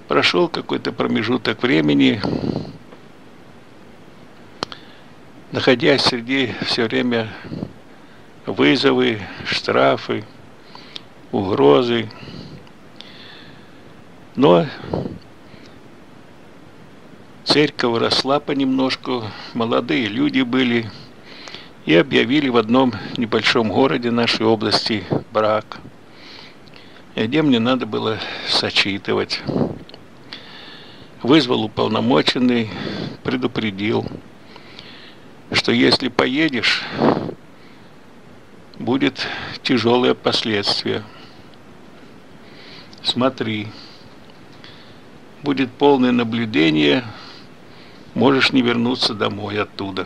Прошел какой-то промежуток времени, находясь среди все время вызовы, штрафы, угрозы. Но церковь росла понемножку, молодые люди были, и объявили в одном небольшом городе нашей области брак, где мне надо было сочетывать. Вызвал уполномоченный, предупредил, что если поедешь, будет тяжелые последствия. Смотри, будет полное наблюдение, можешь не вернуться домой оттуда.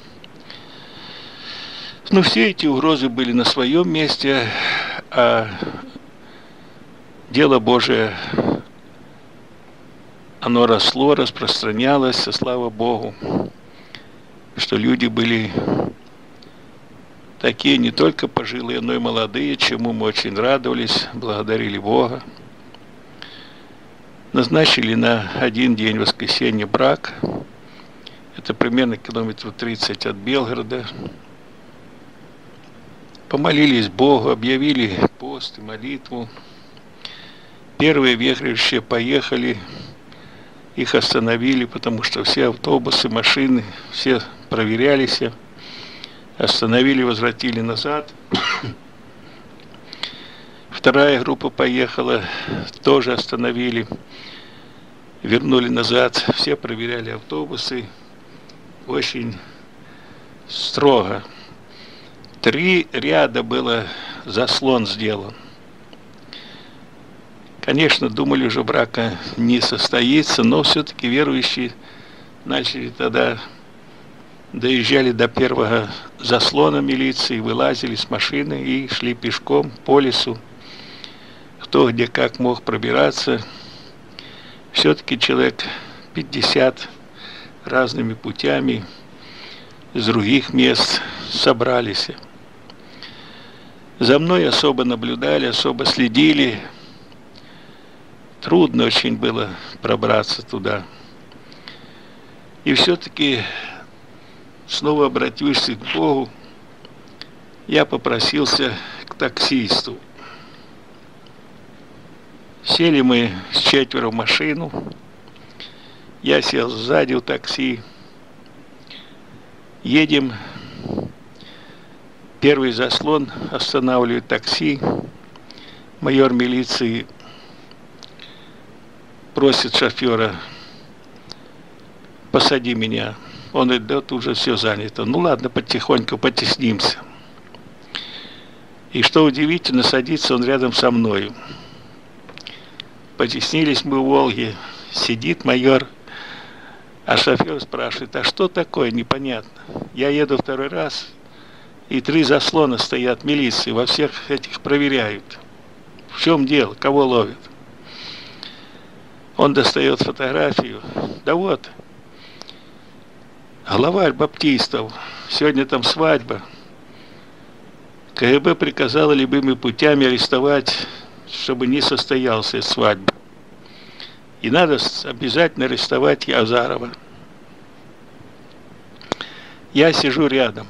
Но все эти угрозы были на своем месте, а дело Божие, оно росло, распространялось, и слава Богу, что люди были такие не только пожилые, но и молодые, чему мы очень радовались, благодарили Бога. Назначили на один день воскресенья брак. Это примерно километров 30 от Белгорода. Помолились Богу, объявили пост и молитву. Первые верующие поехали, их остановили, потому что все автобусы, машины, все проверялись. Остановили, возвратили назад. Вторая группа поехала, тоже остановили, вернули назад. Все проверяли автобусы очень строго. 3 ряда было заслон сделан. Конечно, думали, уже брака не состоится, но все-таки верующие начали тогда, доезжали до первого заслона милиции, вылазили с машины и шли пешком по лесу. Кто где как мог пробираться. Все-таки человек 50 разными путями с других мест собрались. За мной особо наблюдали, особо следили. Трудно очень было пробраться туда. И все-таки, снова обратившись к Богу, я попросился к таксисту. Сели мы с 4 в машину. Я сел сзади в такси. Едем. Первый заслон, останавливает такси. Майор милиции просит шофера: посади меня. Он говорит: да, тут уже все занято. Ну ладно, потихоньку потеснимся. И что удивительно, садится он рядом со мною. Потеснились мы в Волге. Сидит майор, а шофер спрашивает: а что такое, непонятно. Я еду 2-й раз, и 3 заслона стоят милиции, во всех этих проверяют. В чем дело, кого ловят? Он достает фотографию. Да вот, главарь баптистов, сегодня там свадьба. КГБ приказало любыми путями арестовать, чтобы не состоялась свадьба. И надо обязательно арестовать Азарова. Я сижу рядом.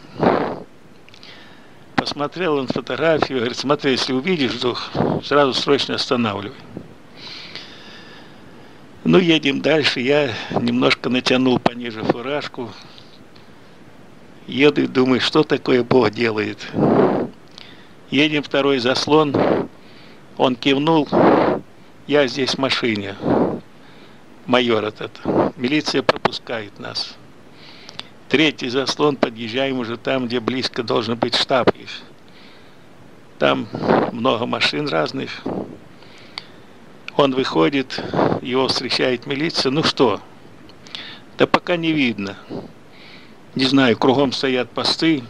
Посмотрел он фотографию, говорит: смотри, если увидишь вдруг, сразу срочно останавливай. Ну, едем дальше. Я немножко натянул пониже фуражку. Еду и думаю, что такое Бог делает. Едем 2-й заслон. Он кивнул: я здесь в машине. Майор этот. Милиция пропускает нас. 3-й заслон, подъезжаем уже там, где близко должен быть штаб их. Там много машин разных. Он выходит, его встречает милиция. Ну что? Да пока не видно. Не знаю, кругом стоят посты.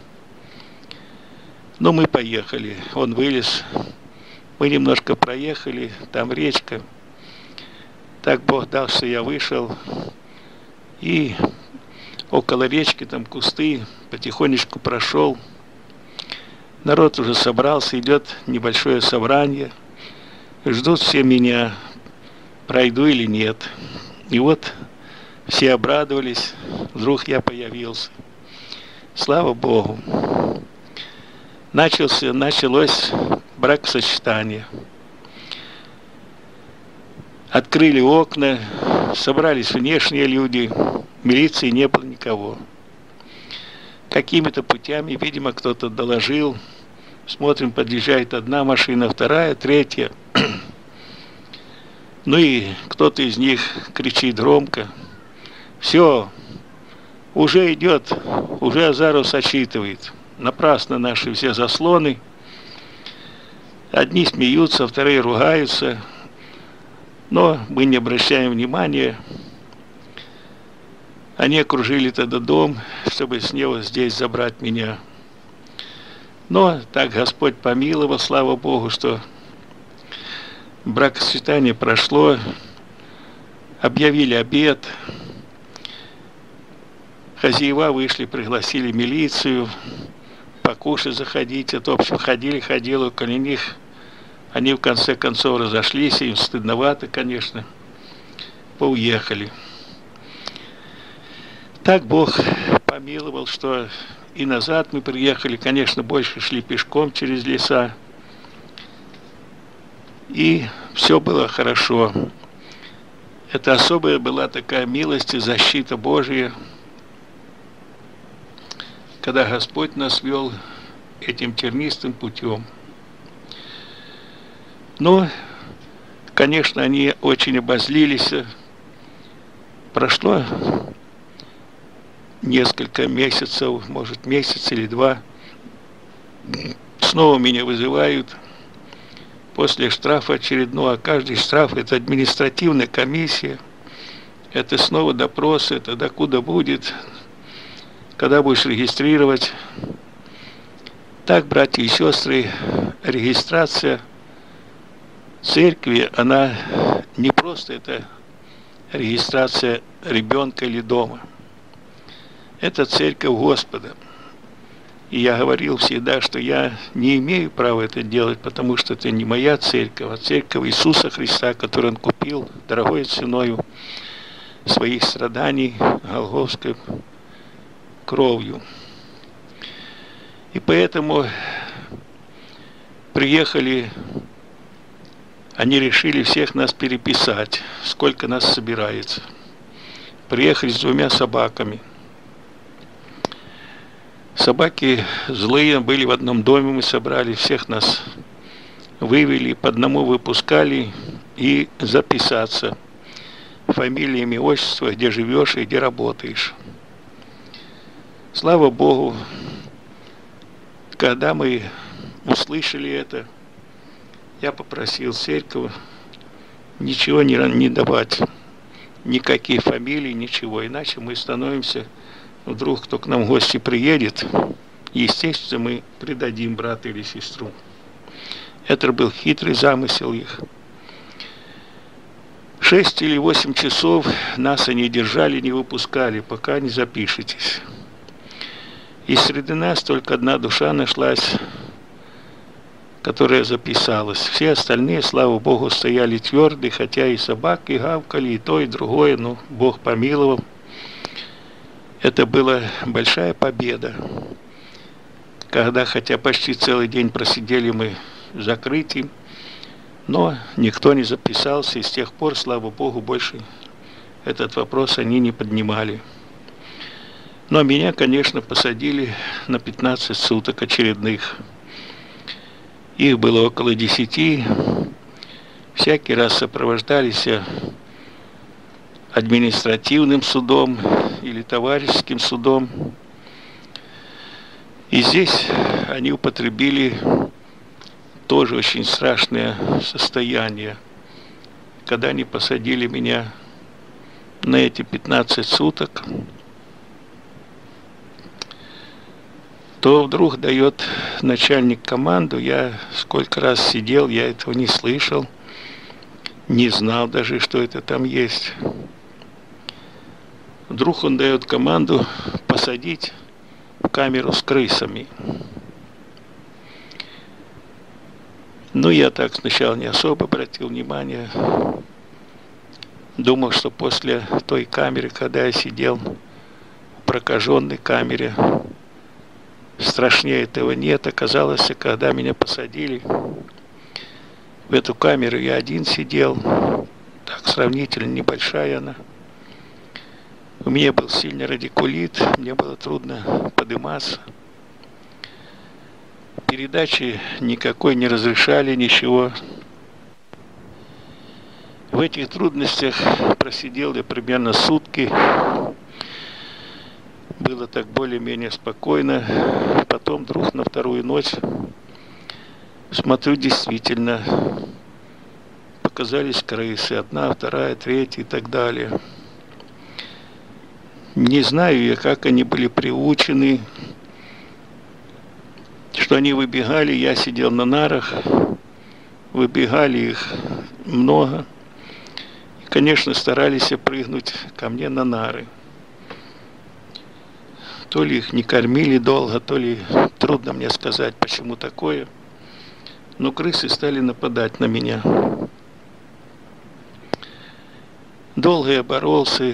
Но мы поехали. Он вылез. Мы немножко проехали. Там речка. Так Бог дал, что я вышел. И около речки там кусты. Потихонечку прошел. Народ уже собрался. Идет небольшое собрание. Ждут все меня. пройду или нет. И вот все обрадовались, вдруг я появился. Слава Богу. Началось бракосочетание. Открыли окна, собрались внешние люди, милиции не было никого. Какими-то путями, видимо, кто-то доложил. Смотрим, подъезжает одна машина, вторая, третья. Ну и кто-то из них кричит громко: все, уже идет, уже Азаров отсчитывает. Напрасно наши все заслоны. Одни смеются, вторые ругаются. Но мы не обращаем внимания. Они окружили тогда дом, чтобы с него здесь забрать меня. Но так Господь помиловал, слава Богу, что бракосочетание прошло. Объявили обед. Хозяева вышли, пригласили милицию. Покушать заходить. Это, в общем, ходили около них. Они в конце концов разошлись, им стыдновато, конечно. Поуехали. Так Бог помиловал, что и назад мы приехали, конечно, больше шли пешком через леса. И все было хорошо. Это особая была такая милость и защита Божия, когда Господь нас вел этим тернистым путем. Но, конечно, они очень обозлились. Прошло несколько месяцев, может, месяц или два. Снова меня вызывают после штрафа очередного. Каждый штраф – это административная комиссия. Это снова допрос, это докуда будет, когда будешь регистрировать. Так, братья и сестры, регистрация церкви, она не просто это регистрация ребенка или дома. Это церковь Господа. И я говорил всегда, что я не имею права это делать, потому что это не моя церковь, а церковь Иисуса Христа, которую Он купил дорогой ценою своих страданий, голгофской кровью. И поэтому приехали. Они решили всех нас переписать, сколько нас собирается. Приехали с 2 собаками. Собаки злые были, в одном доме мы собрали, всех нас вывели, по одному выпускали и записаться. Фамилия, имя, отчество, где живешь и где работаешь. Слава Богу, когда мы услышали это, я попросил церковь ничего не давать, никакие фамилии, ничего, иначе мы становимся, вдруг кто к нам в гости приедет, естественно, мы предадим брата или сестру. Это был хитрый замысел их. 6 или 8 часов нас они держали, не выпускали, пока не запишетесь. И среди нас только одна душа нашлась, которая записалась. Все остальные, слава Богу, стояли твердые, хотя и собаки гавкали, и то, и другое, но Бог помиловал. Это была большая победа, когда, хотя почти целый день просидели мы закрыты, но никто не записался, и с тех пор, слава Богу, больше этот вопрос они не поднимали. Но меня, конечно, посадили на 15 суток очередных. Их было около 10. Всякий раз сопровождались административным судом или товарищеским судом. И здесь они употребили тоже очень страшное состояние. Когда они посадили меня на эти 15 суток, то вдруг дает начальник команду. Я сколько раз сидел, я этого не слышал, не знал даже, что это там есть. Вдруг он дает команду посадить в камеру с крысами. Ну, я так сначала не особо обратил внимание. Думал, что после той камеры, когда я сидел в прокаженной камере, страшнее этого нет. Оказалось, когда меня посадили в эту камеру, я один сидел, так сравнительно небольшая она. У меня был сильный радикулит, мне было трудно подниматься. Передачи никакой не разрешали, ничего. В этих трудностях просидел я примерно сутки. Было так более-менее спокойно. Потом вдруг на вторую ночь смотрю, действительно показались крысы. Одна, вторая, третья и так далее. Не знаю я, как они были приучены, что они выбегали, я сидел на нарах, выбегали их много. И, конечно, старались прыгнуть ко мне на нары. То ли их не кормили долго, то ли трудно мне сказать, почему такое. Но крысы стали нападать на меня. Долго я боролся,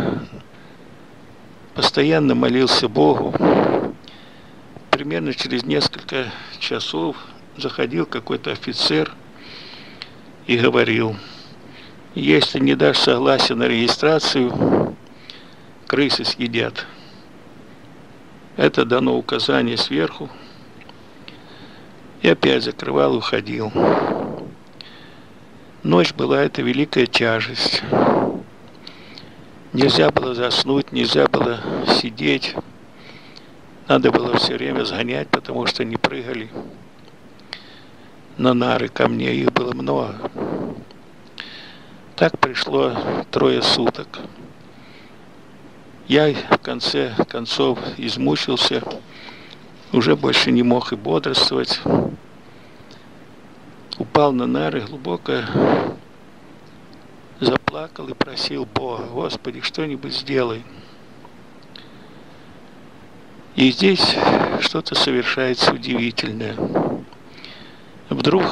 постоянно молился Богу. Примерно через несколько часов заходил какой-то офицер и говорил: если не дашь согласия на регистрацию, крысы съедят. Это дано указание сверху. И опять закрывал и уходил. Ночь была это великая тяжесть. Нельзя было заснуть, нельзя было сидеть. Надо было все время сгонять, потому что они прыгали на нары ко мне, их было много. Так пришло 3 суток. Я в конце концов измучился, уже больше не мог и бодрствовать. Упал на нары, глубоко заплакал и просил Бога: Господи, что-нибудь сделай. И здесь что-то совершается удивительное. Вдруг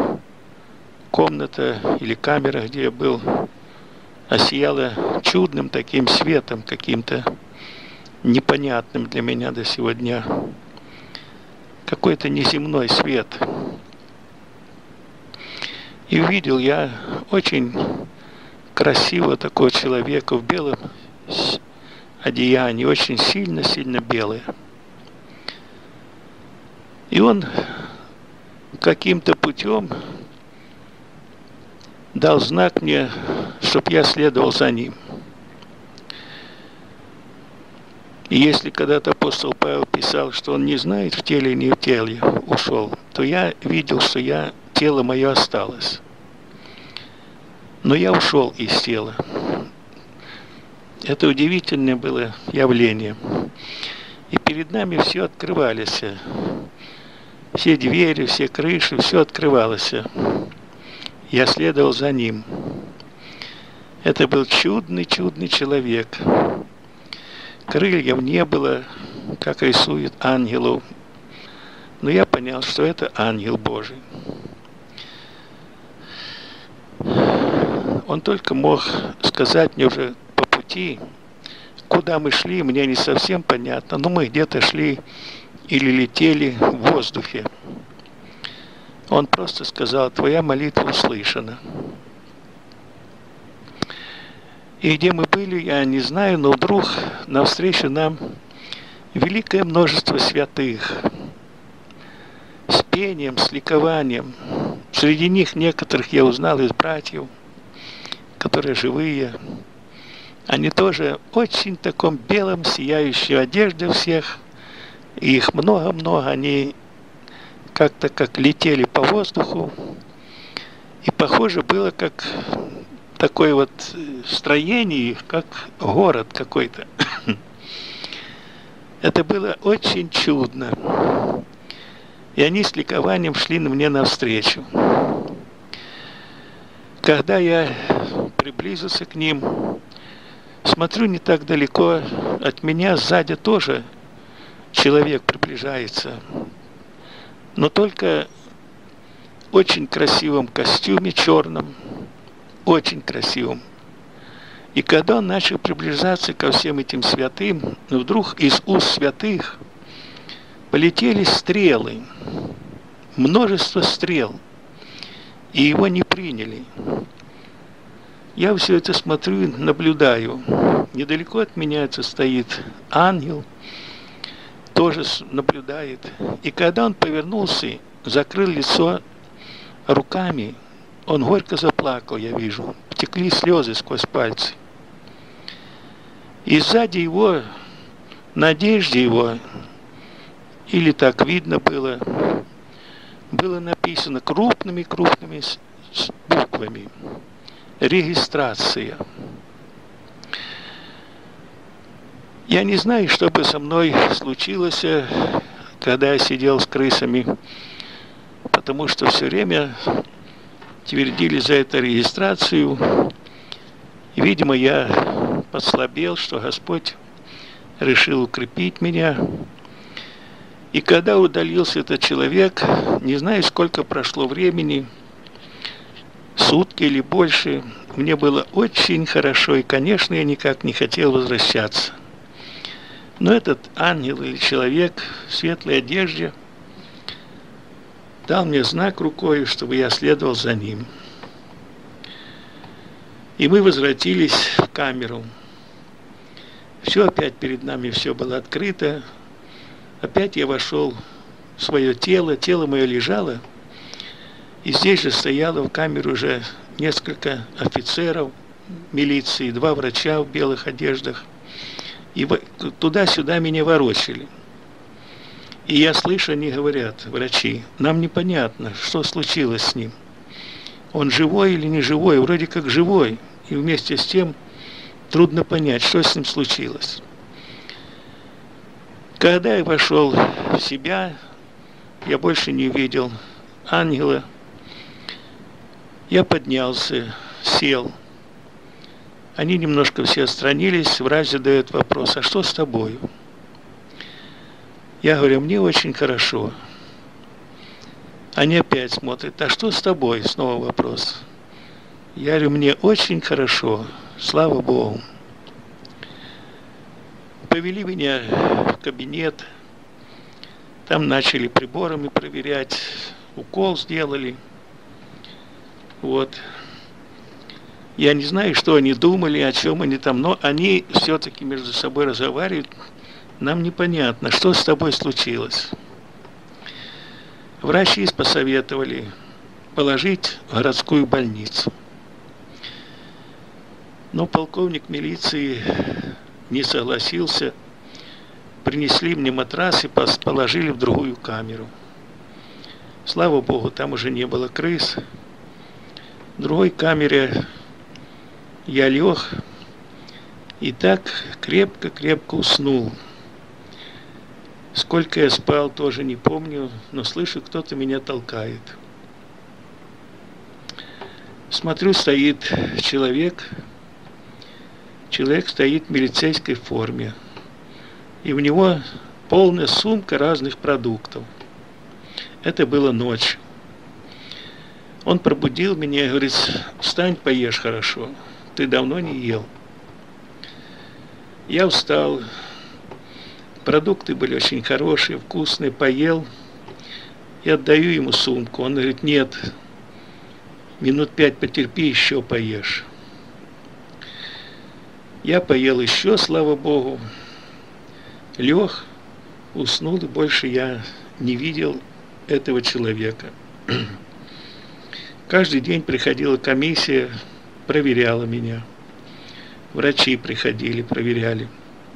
комната или камера, где я был, осияла чудным таким светом, каким-то непонятным для меня до сего дня. Какой-то неземной свет. И увидел я очень красивого такого человека в белом одеянии, очень сильно-сильно белое. И он каким-то путем дал знак мне, чтобы я следовал за ним. И если когда-то апостол Павел писал, что он не знает, в теле или не в теле ушел, то я видел, что тело мое осталось. Но я ушел из тела. Это удивительное было явление. И перед нами все открывались. Все двери, все крыши, все открывалось. Я следовал за ним. Это был чудный человек. Крыльев не было, как рисуют ангелов. Но я понял, что это ангел Божий. Он только мог сказать мне уже по пути, куда мы шли, мне не совсем понятно, но мы где-то шли или летели в воздухе. Он просто сказал: твоя молитва услышана. И где мы были, я не знаю, но вдруг навстречу нам великое множество святых с пением, с ликованием. Среди них некоторых я узнал из братьев, которые живые. Они тоже очень в таком белом, сияющей одежде всех. И их много-много, они как-то как летели по воздуху. И похоже было, как такое вот строение, как город какой-то. Это было очень чудно. И они с ликованием шли мне навстречу. Когда я приблизился к ним, смотрю, не так далеко от меня, сзади тоже человек приближается. Но только в очень красивом костюме черном, очень красивом. И когда он начал приближаться ко всем этим святым, вдруг из уст святых полетели стрелы, множество стрел, и его не приняли. Я все это смотрю, наблюдаю. Недалеко от меня это стоит ангел, тоже наблюдает. И когда он повернулся, закрыл лицо руками, он горько заплакал, я вижу. Текли слезы сквозь пальцы. И сзади его, на одежде его, или так видно было, было написано крупными-крупными буквами: регистрация. Я не знаю, что бы со мной случилось, когда я сидел с крысами, потому что все время твердили за эту регистрацию. И, видимо, я послабел, что Господь решил укрепить меня. И когда удалился этот человек, не знаю, сколько прошло времени, сутки или больше, мне было очень хорошо, и, конечно, я никак не хотел возвращаться. Но этот ангел или человек в светлой одежде дал мне знак рукой, чтобы я следовал за ним. И мы возвратились в камеру. Все опять перед нами, все было открыто. Опять я вошел в свое тело, тело мое лежало, и здесь же стояло в камере уже несколько офицеров милиции, 2 врача в белых одеждах. И туда-сюда меня ворочали. И я слышу, они говорят, врачи: нам непонятно, что случилось с ним. Он живой или не живой? Вроде как живой. И вместе с тем трудно понять, что с ним случилось. Когда я вошел в себя, я больше не увидел ангела. Я поднялся, сел. Они немножко все отстранились, врач задает вопрос: а что с тобой? Я говорю: мне очень хорошо. Они опять смотрят: а что с тобой? Снова вопрос. Я говорю: мне очень хорошо, слава Богу. Повели меня в кабинет, там начали приборами проверять, укол сделали. Вот. Я не знаю, что они думали, о чем они там, но они все-таки между собой разговаривают. Нам непонятно, что с тобой случилось. Врачи посоветовали положить в городскую больницу. Но полковник милиции не согласился. Принесли мне матрас и положили в другую камеру. Слава Богу, там уже не было крыс. В другой камере я лег и так крепко-крепко уснул. Сколько я спал, тоже не помню, но слышу, кто-то меня толкает. Смотрю, стоит человек. Человек стоит в милицейской форме. И у него полная сумка разных продуктов. Это было ночью. Он пробудил меня и говорит: встань, поешь хорошо. Ты давно не ел. Я встал. Продукты были очень хорошие, вкусные, поел. И отдаю ему сумку. Он говорит: нет, минут 5 потерпи, еще поешь. Я поел еще, слава Богу. Лег, уснул, и больше я не видел этого человека. Каждый день приходила комиссия, проверяла меня. Врачи приходили, проверяли.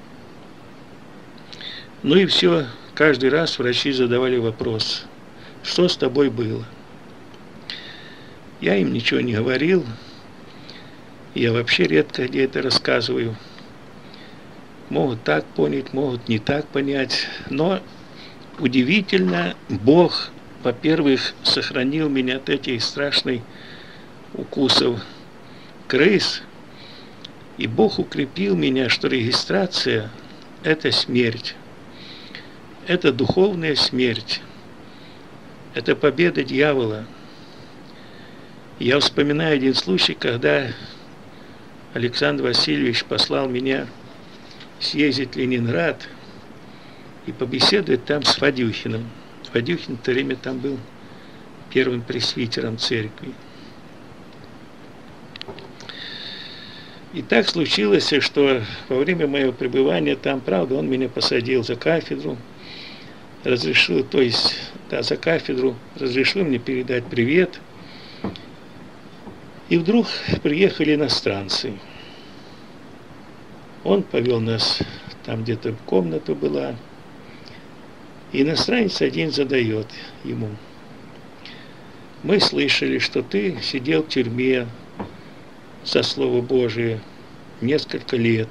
Ну и все, каждый раз врачи задавали вопрос: что с тобой было? Я им ничего не говорил. Я вообще редко где это рассказываю. Могут так понять, могут не так понять. Но удивительно, Бог, во-первых, сохранил меня от этих страшных укусов крыс. И Бог укрепил меня, что регистрация – это смерть. Это духовная смерть. Это победа дьявола. Я вспоминаю один случай, когда Александр Васильевич послал меня съездить в Ленинград и побеседовать там с Фадюхиным. Фадюхин в то время там был первым пресвитером церкви. И так случилось, что во время моего пребывания там, правда, он меня посадил за кафедру, разрешил, то есть, да, за кафедру, разрешил мне передать привет. И вдруг приехали иностранцы. Он повел нас, там где-то комната была. И иностранец один задает ему: мы слышали, что ты сидел в тюрьме за Слово Божие несколько лет.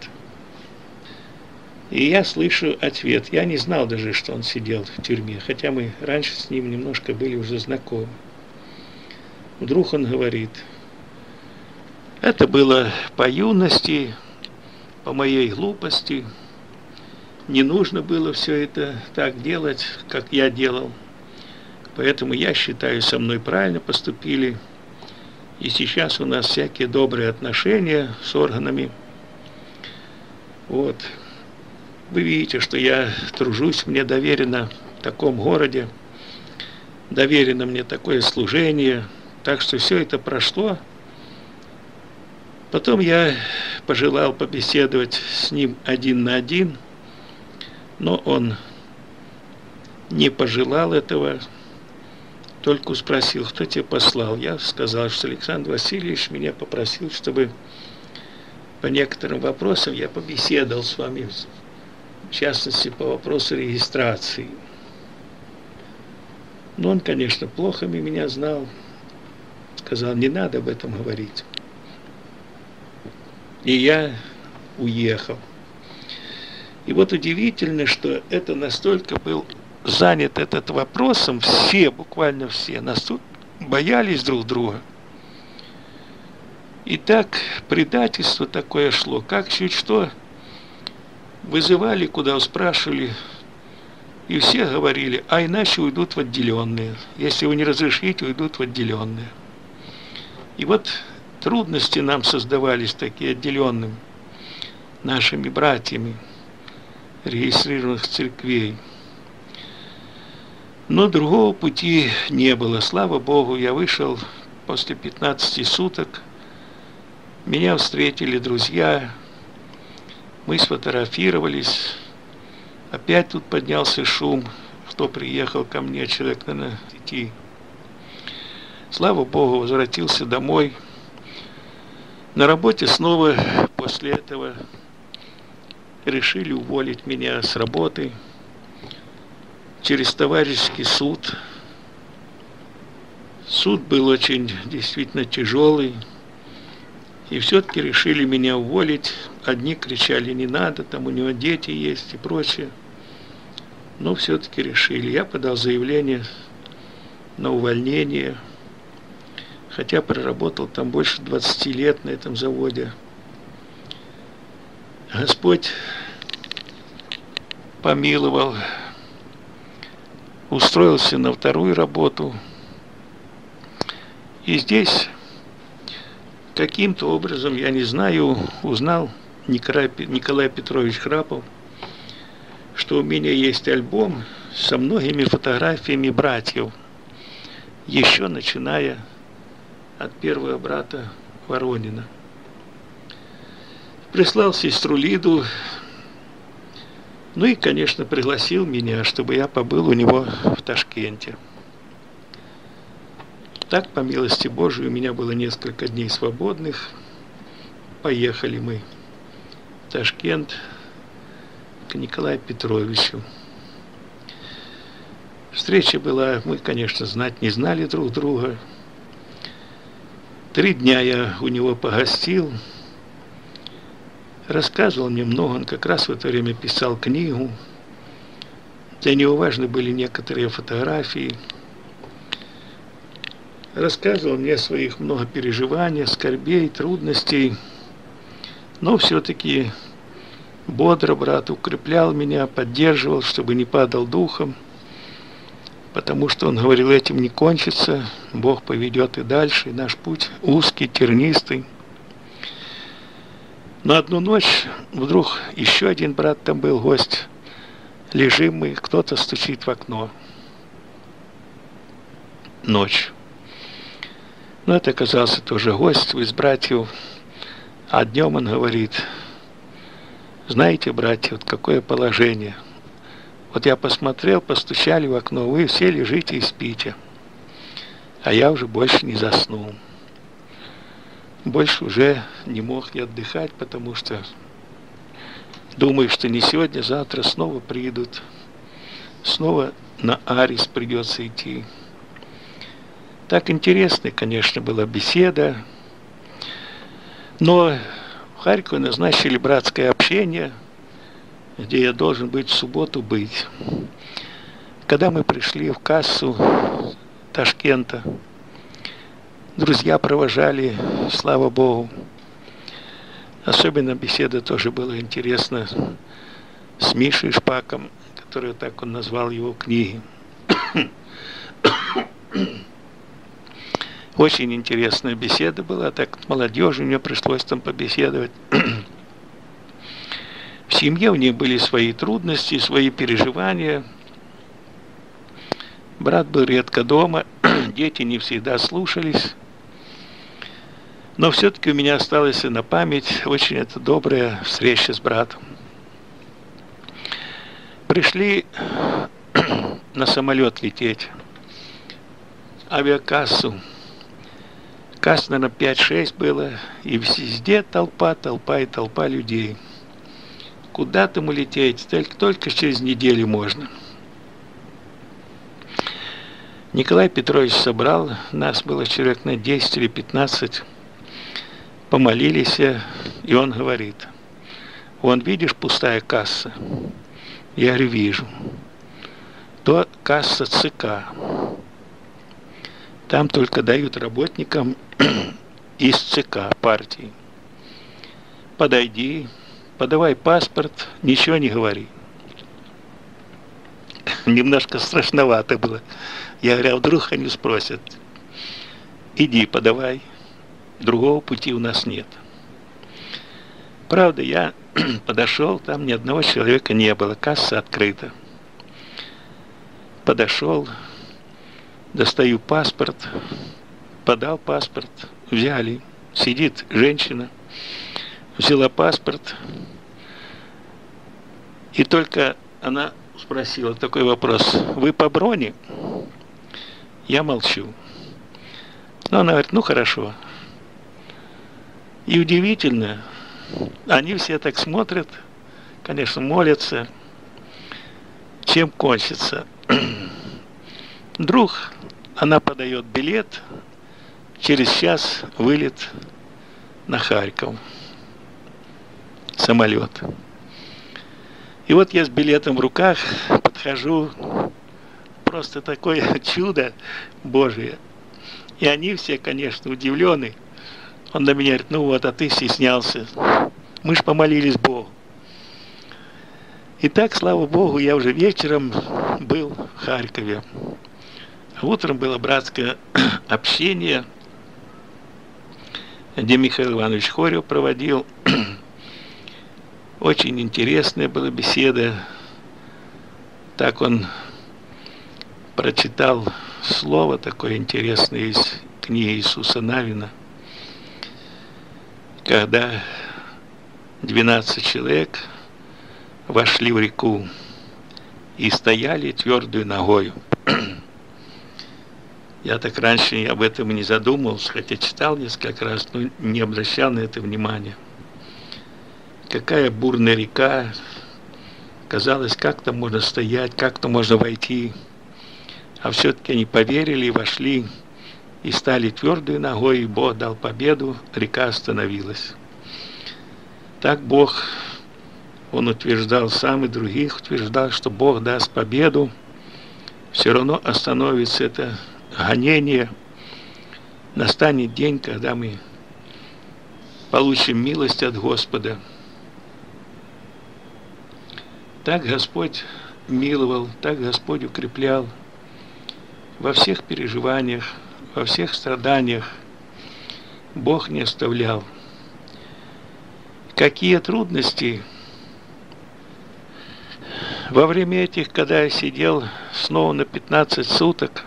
И я слышу ответ. Я не знал даже, что он сидел в тюрьме, хотя мы раньше с ним немножко были уже знакомы. Вдруг он говорит: это было по юности, по моей глупости. Не нужно было все это так делать, как я делал. Поэтому я считаю, со мной правильно поступили. И сейчас у нас всякие добрые отношения с органами. Вот. Вы видите, что я тружусь, мне доверено в таком городе, доверено мне такое служение. Так что все это прошло. Потом я пожелал побеседовать с ним один на один, но он не пожелал этого, только спросил: кто тебя послал. Я сказал, что Александр Васильевич меня попросил, чтобы по некоторым вопросам я побеседовал с вами, в частности, по вопросу регистрации. Но он, конечно, плохо меня знал, сказал: не надо об этом говорить. И я уехал. И вот удивительно, что это настолько был занят этот вопросом, все, буквально все, настолько боялись друг друга. И так предательство такое шло, как чуть что вызывали, куда спрашивали, и все говорили: а иначе уйдут в отделенные. Если вы не разрешите, уйдут в отделенные. И вот трудности нам создавались такие отделенным нашими братьями регистрированных церквей. Но другого пути не было. Слава Богу, я вышел после 15 суток. Меня встретили друзья. Мы сфотографировались. Опять тут поднялся шум. Кто приехал ко мне, человек, наверное, 10. Слава Богу, возвратился домой. На работе снова после этого решили уволить меня с работы через товарищеский суд. Суд был очень действительно тяжелый, и все-таки решили меня уволить. Одни кричали: не надо, там у него дети есть и прочее. Но все-таки решили. Я подал заявление на увольнение, хотя проработал там больше 20 лет на этом заводе. Господь помиловал, устроился на вторую работу. И здесь каким-то образом, я не знаю, узнал Николай Петрович Храпов, что у меня есть альбом со многими фотографиями братьев, еще начиная от первого брата Воронина. Прислал сестру Лиду, ну и, конечно, пригласил меня, чтобы я побыл у него в Ташкенте. Так, по милости Божией, у меня было несколько дней свободных. Поехали мы в Ташкент к Николаю Петровичу. Встреча была, мы, конечно, знать не знали друг друга. 3 дня я у него погостил. Рассказывал мне много, он как раз в это время писал книгу. Для него важны были некоторые фотографии. Рассказывал мне о своих много переживаний, скорбей, трудностей. Но все-таки бодро брат укреплял меня, поддерживал, чтобы не падал духом. Потому что он говорил: этим не кончится, Бог поведет и дальше, и наш путь узкий, тернистый. Но одну ночь вдруг еще один брат там был, гость. Лежим мы, кто-то стучит в окно. Ночь. Но это оказался тоже гость из братьев. А днем он говорит: знаете, братья, вот какое положение. Вот я посмотрел, постучали в окно, вы все лежите и спите. А я уже больше не заснул. Больше уже не мог не отдыхать, потому что думаю, что не сегодня, завтра снова придут. Снова на Арис придется идти. Так интересная, конечно, была беседа. Но в Харькове назначили братское общение, где я должен быть в субботу быть. Когда мы пришли в кассу Ташкента, друзья провожали, слава Богу. Особенно беседа тоже была интересна с Мишей Шпаком, который так он назвал его книги. Очень интересная беседа была, так молодежи мне пришлось там побеседовать. В семье у них были свои трудности, свои переживания. Брат был редко дома, дети не всегда слушались. Но все-таки у меня осталась на память очень эта добрая встреча с братом. Пришли на самолет лететь, авиакассу. Касс, наверное, 5-6 было, и везде толпа и толпа людей. Куда там улететь? Только через неделю можно. Николай Петрович собрал, нас было человек на 10 или 15, помолились, и он говорит: вон, видишь, пустая касса? Я говорю: вижу. То касса ЦК. Там только дают работникам из ЦК партии. Подойди, подавай паспорт, ничего не говори. Немножко страшновато было. Я говорю: а вдруг они спросят? Иди, подавай. Другого пути у нас нет. Правда, я подошел, там ни одного человека не было, касса открыта. Подошел, достаю паспорт, подал паспорт, взяли. Сидит женщина, взяла паспорт, и только она спросила такой вопрос: вы по броне? Я молчу. Но она говорит: ну хорошо. И удивительно, они все так смотрят, конечно, молятся, чем кончится. Вдруг она подает билет, через час вылет на Харьков, самолет. И вот я с билетом в руках подхожу, просто такое чудо Божие. И они все, конечно, удивлены. Он на меня говорит: ну вот, а ты стеснялся. Мы ж помолились Богу. И так, слава Богу, я уже вечером был в Харькове. Утром было братское общение, где Михаил Иванович Хорев проводил. Очень интересная была беседа. Так он прочитал слово такое интересное из книги Иисуса Навина, когда 12 человек вошли в реку и стояли твердую ногою. Я так раньше об этом и не задумывался, хотя читал несколько раз, но не обращал на это внимания. Какая бурная река. Казалось, как там можно стоять, как там можно войти. А все-таки они поверили и вошли, и стали твердой ногой, и Бог дал победу, река остановилась. Так Бог, Он утверждал сам, и других утверждал, что Бог даст победу, все равно остановится это гонение. Настанет день, когда мы получим милость от Господа. Так Господь миловал, так Господь укреплял во всех переживаниях, во всех страданиях. Бог не оставлял. Какие трудности во время этих, когда я сидел снова на 15 суток,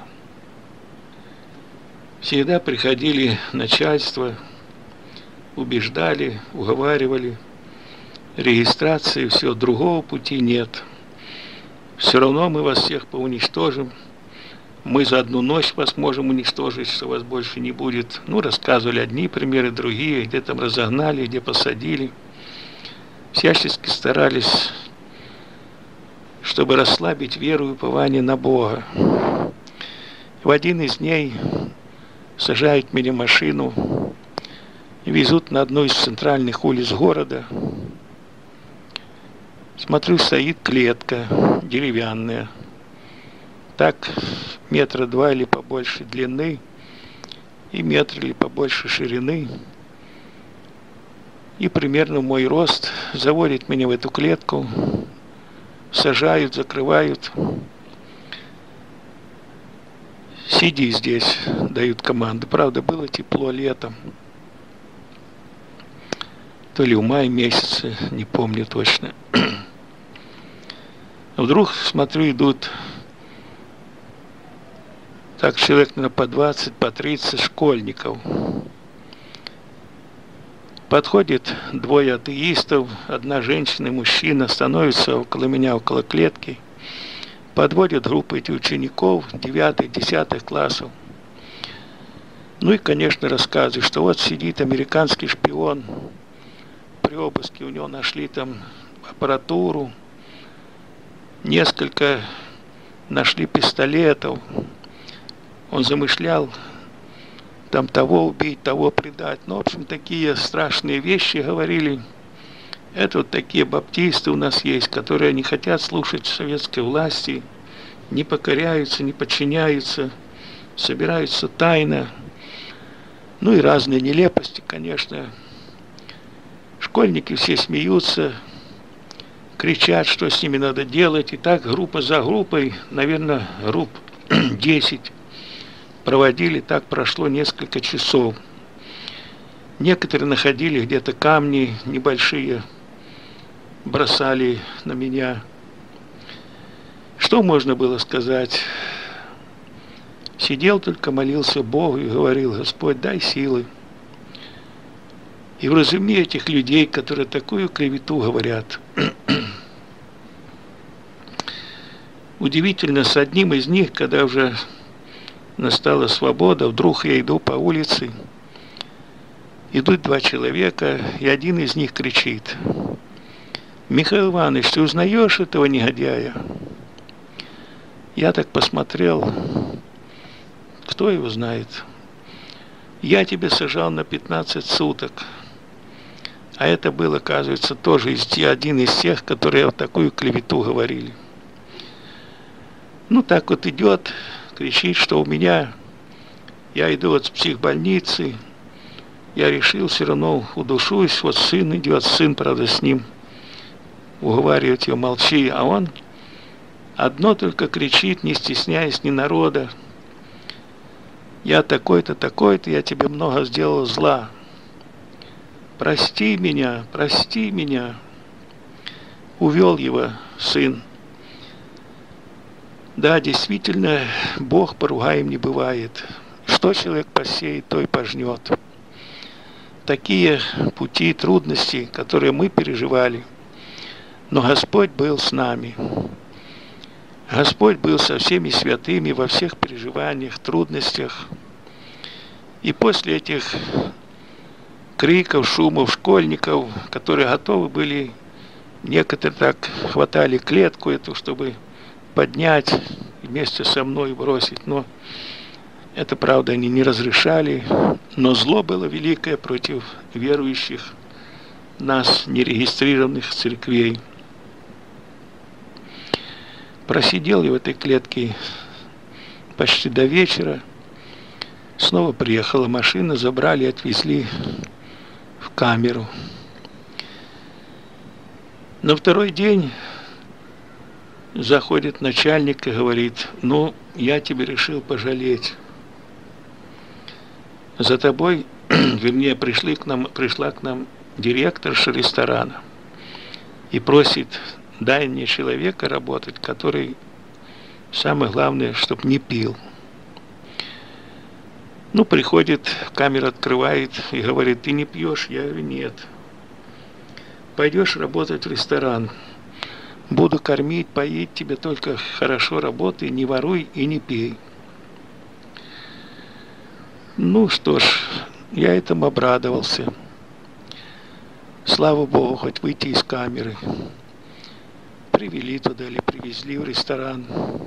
всегда приходили начальство, убеждали, уговаривали, регистрации, все, другого пути нет. Все равно мы вас всех поуничтожим. Мы за одну ночь вас можем уничтожить, что вас больше не будет. Ну, рассказывали одни примеры, другие, где там разогнали, где посадили. Всячески старались, чтобы расслабить веру и упование на Бога. В один из дней сажают меня в машину, везут на одну из центральных улиц города. Смотрю, стоит клетка деревянная. Так, метра 2 или побольше длины и метр или побольше ширины. И примерно мой рост. Заводят меня в эту клетку, сажают, закрывают. Сиди здесь, дают команды. Правда, было тепло летом. То ли в мае месяце, не помню точно. Вдруг, смотрю, идут так человек, наверное, по 20, по 30 школьников. Подходит двое атеистов, одна женщина и мужчина, становятся около меня, около клетки. Подводят группу этих учеников 9-10 классов. Ну и, конечно, рассказывают, что вот сидит американский шпион. При обыске у него нашли там аппаратуру, несколько нашли пистолетов. Он замышлял там того убить, того предать. Ну, в общем, такие страшные вещи говорили. Это вот такие баптисты у нас есть, которые не хотят слушать советской власти, не покоряются, не подчиняются, собираются тайно. Ну и разные нелепости, конечно. Школьники все смеются, кричат, что с ними надо делать. И так группа за группой, наверное, групп 10 проводили. Так прошло несколько часов. Некоторые находили где-то камни небольшие, бросали на меня. Что можно было сказать? Сидел только, молился Богу и говорил: Господь, дай силы. И вразуми этих людей, которые такую клевету говорят. Удивительно, с одним из них, когда уже настала свобода, вдруг я иду по улице, идут два человека, и один из них кричит: Михаил Иванович, ты узнаешь этого негодяя? Я так посмотрел, кто его знает. Я тебя сажал на 15 суток. А это был, оказывается, тоже один из тех, которые вот такую клевету говорили. Ну, так вот идет, кричит, что у меня, я иду вот с психбольницы, я решил, все равно удушусь, вот сын идет, сын, правда, с ним, уговаривает его, молчи, а он одно только кричит, не стесняясь ни народа: я такой-то, такой-то, я тебе много сделал зла. Прости меня, прости меня. Увел его сын. Да, действительно, Бог поругаем не бывает. Что человек посеет, то и пожнет. Такие пути, трудности, которые мы переживали. Но Господь был с нами. Господь был со всеми святыми во всех переживаниях, трудностях. И после этих криков, шумов школьников, которые готовы были, некоторые так хватали клетку эту, чтобы поднять вместе со мной бросить. Но это, правда, они не разрешали. Но зло было великое против верующих, нас, нерегистрированных церквей. Просидел я в этой клетке почти до вечера. Снова приехала машина, забрали, отвезли в камеру. На второй день заходит начальник и говорит: ну, я тебе решил пожалеть. За тобой, вернее, пришла к нам директорша ресторана и просит: дай мне человека работать, который, самое главное, чтобы не пил. Ну, приходит, камера открывает и говорит: ты не пьешь? Я говорю: нет. Пойдешь работать в ресторан, буду кормить, поить тебя, только хорошо работай, не воруй и не пей. Ну что ж, я этому обрадовался. Слава Богу, хоть выйти из камеры. Привели туда или привезли в ресторан.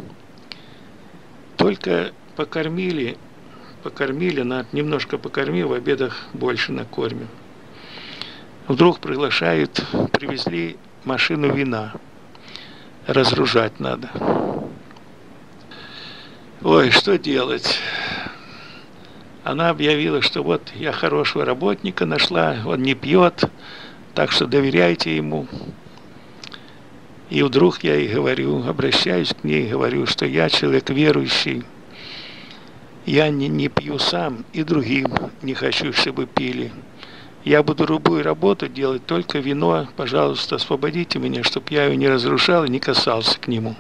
Только покормили, немножко покормил, в обедах больше накормим. Вдруг приглашают, привезли машину вина. Разгружать надо. Ой, что делать? Она объявила, что вот я хорошего работника нашла, он не пьет, так что доверяйте ему. И вдруг я ей говорю, обращаюсь к ней, говорю, что я человек верующий. Я не пью сам и другим не хочу, чтобы пили. Я буду любую работу делать, только вино, пожалуйста, освободите меня, чтобы я ее не разрушал и не касался к нему.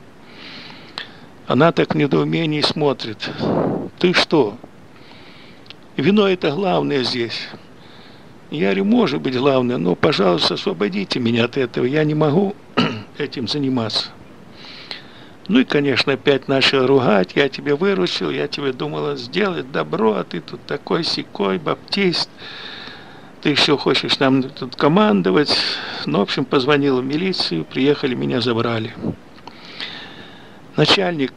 Она так в недоумении смотрит. Ты что? Вино это главное здесь. Я говорю, может быть главное, но, пожалуйста, освободите меня от этого, я не могу этим заниматься. Ну и, конечно, опять начал ругать, я тебя выручил, я тебе думала сделать добро, а ты тут такой-сякой, баптист. Ты еще хочешь нам тут командовать. Ну, в общем, позвонил в милицию, приехали, меня забрали. Начальник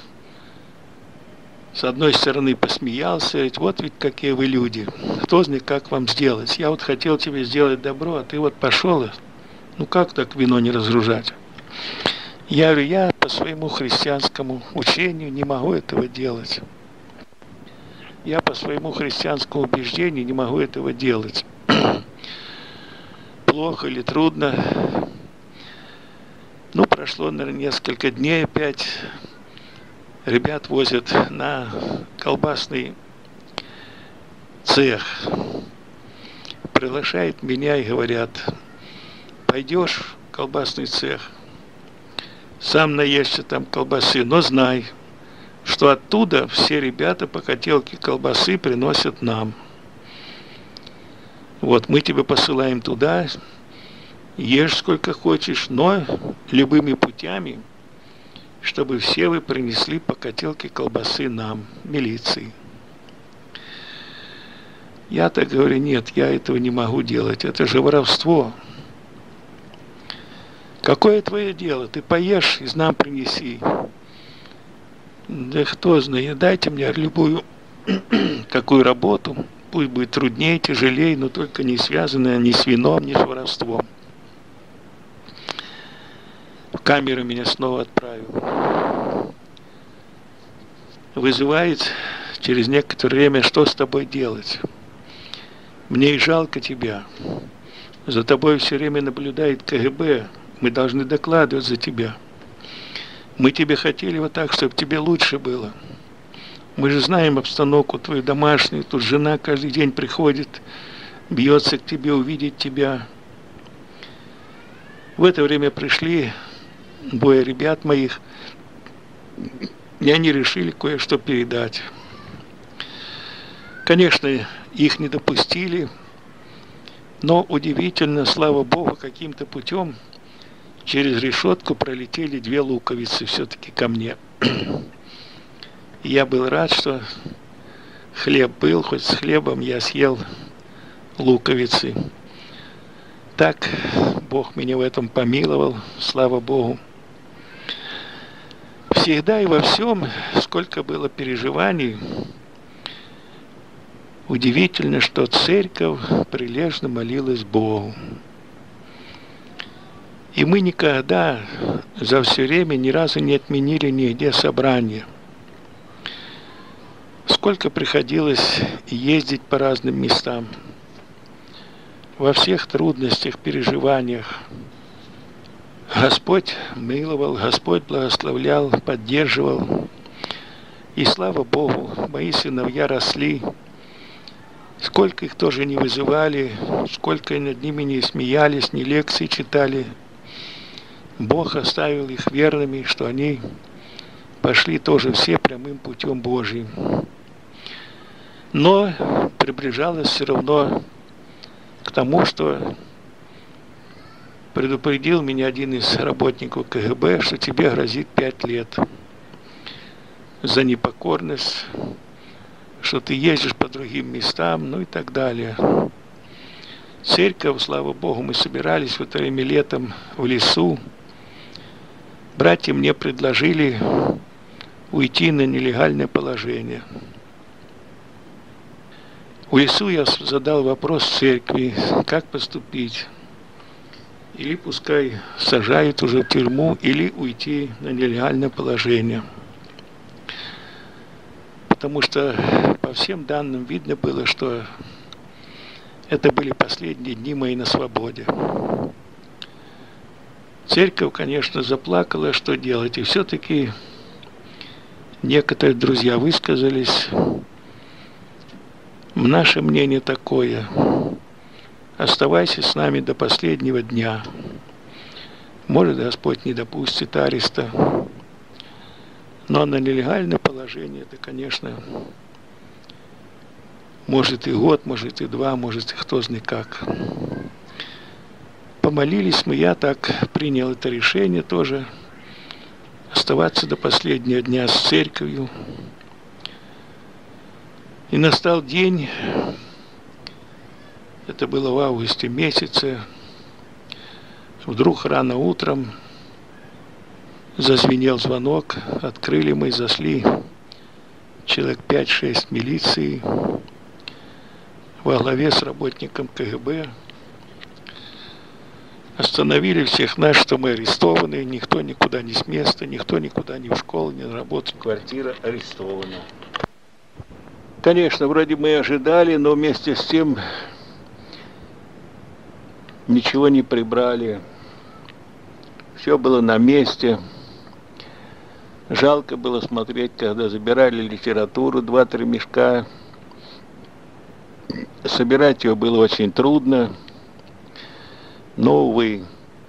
с одной стороны посмеялся, говорит, вот ведь какие вы люди, кто знает, как вам сделать. Я вот хотел тебе сделать добро, а ты вот пошел, ну как так вино не разгружать? Я говорю, я по своему христианскому учению не могу этого делать. Я по своему христианскому убеждению не могу этого делать. Плохо или трудно. Ну, прошло, наверное, несколько дней опять. Ребят возят на колбасный цех. Приглашают меня и говорят, пойдешь в колбасный цех, сам наешься там колбасы, но знай, что оттуда все ребята по котелке колбасы приносят нам. Вот, мы тебя посылаем туда, ешь сколько хочешь, но любыми путями, чтобы все вы принесли по котелке колбасы нам, милиции. Я так говорю, нет, я этого не могу делать, это же воровство. Какое твое дело? Ты поешь и нам принеси. Да кто знает, дайте мне любую какую работу, пусть будет труднее, тяжелее, но только не связанная ни с вином, ни с воровством. В камеру меня снова отправил. Вызывает через некоторое время, что с тобой делать. Мне и жалко тебя. За тобой все время наблюдает КГБ. Мы должны докладывать за тебя. Мы тебе хотели вот так, чтобы тебе лучше было. Мы же знаем обстановку твою домашнюю. Тут жена каждый день приходит, бьется к тебе, увидеть тебя. В это время пришли двое ребят моих, и они решили кое-что передать. Конечно, их не допустили, но удивительно, слава Богу, каким-то путем через решетку пролетели две луковицы все-таки ко мне. Я был рад, что хлеб был, хоть с хлебом я съел луковицы. Так Бог меня в этом помиловал, слава Богу. Всегда и во всем, сколько было переживаний, удивительно, что церковь прилежно молилась Богу. И мы никогда за все время ни разу не отменили нигде собрания. Сколько приходилось ездить по разным местам. Во всех трудностях, переживаниях. Господь миловал, Господь благословлял, поддерживал. И слава Богу, мои сыновья росли. Сколько их тоже не вызывали, сколько над ними не смеялись, не лекции читали. Бог оставил их верными, что они пошли тоже все прямым путем Божьим. Но приближалось все равно к тому, что предупредил меня один из работников КГБ, что тебе грозит 5 лет за непокорность, что ты ездишь по другим местам, ну и так далее. Церковь, слава Богу, мы собирались в это время летом в лесу. Братья мне предложили уйти на нелегальное положение. В лесу я задал вопрос церкви, как поступить. Или пускай сажают уже в тюрьму, или уйти на нелегальное положение. Потому что по всем данным видно было, что это были последние дни мои на свободе. Церковь, конечно, заплакала, что делать. И все-таки некоторые друзья высказались. Наше мнение такое. Оставайся с нами до последнего дня. Может, Господь не допустит ареста. Но на нелегальное положение, это, конечно, может и год, может и 2, может и кто знает как. Помолились мы, я так принял это решение тоже, оставаться до последнего дня с церковью. И настал день, это было в августе месяце, вдруг рано утром зазвенел звонок, открыли мы, зашли человек 5-6 милиции во главе с работником КГБ. Остановили всех нас, что мы арестованы, никто никуда не с места, никто никуда не в школу, не на работу, квартира арестована. Конечно, вроде мы и ожидали, но вместе с тем ничего не прибрали. Все было на месте. Жалко было смотреть, когда забирали литературу, 2-3 мешка. Собирать ее было очень трудно. Но, увы,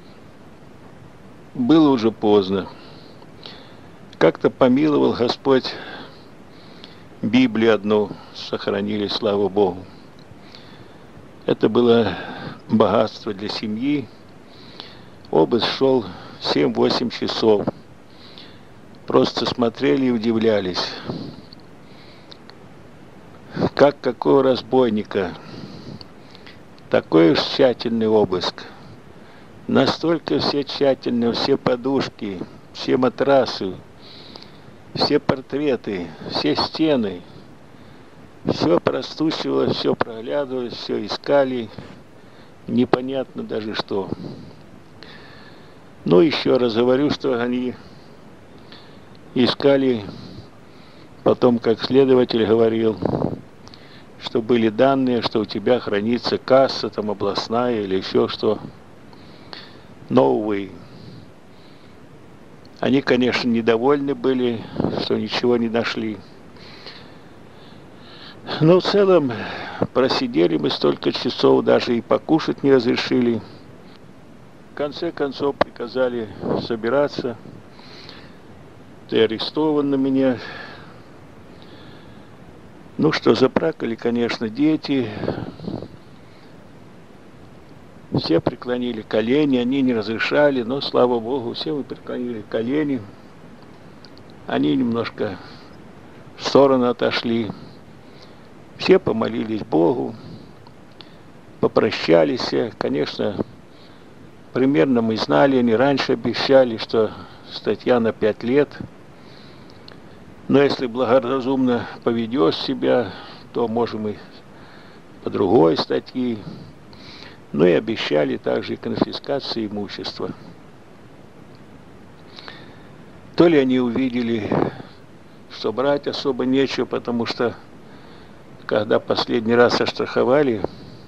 было уже поздно. Как-то помиловал Господь, Библию одну сохранили, слава Богу. Это было богатство для семьи. Обыск шел 7-8 часов. Просто смотрели и удивлялись. Как какого разбойника. Такой уж тщательный обыск. Настолько все тщательные, все подушки, все матрасы, все портреты, все стены. Все простучивалось, все проглядывалось, все искали. Непонятно даже что. Но еще раз говорю, что они искали, потом, как следователь говорил, что были данные, что у тебя хранится касса, там областная или еще что. Но, увы, они, конечно, недовольны были, что ничего не нашли. Но в целом просидели мы столько часов, даже и покушать не разрешили. В конце концов приказали собираться. Ты арестован на меня. Ну что, заплакали, конечно, дети. Все преклонили колени, они не разрешали, но, слава Богу, все мы преклонили колени. Они немножко в сторону отошли. Все помолились Богу, попрощались. Конечно, примерно мы знали, они раньше обещали, что статья на 5 лет. Но если благоразумно поведешь себя, то можем и по другой статье. Ну и обещали также и конфискацию имущества. То ли они увидели, что брать особо нечего, потому что когда последний раз оштрафовали,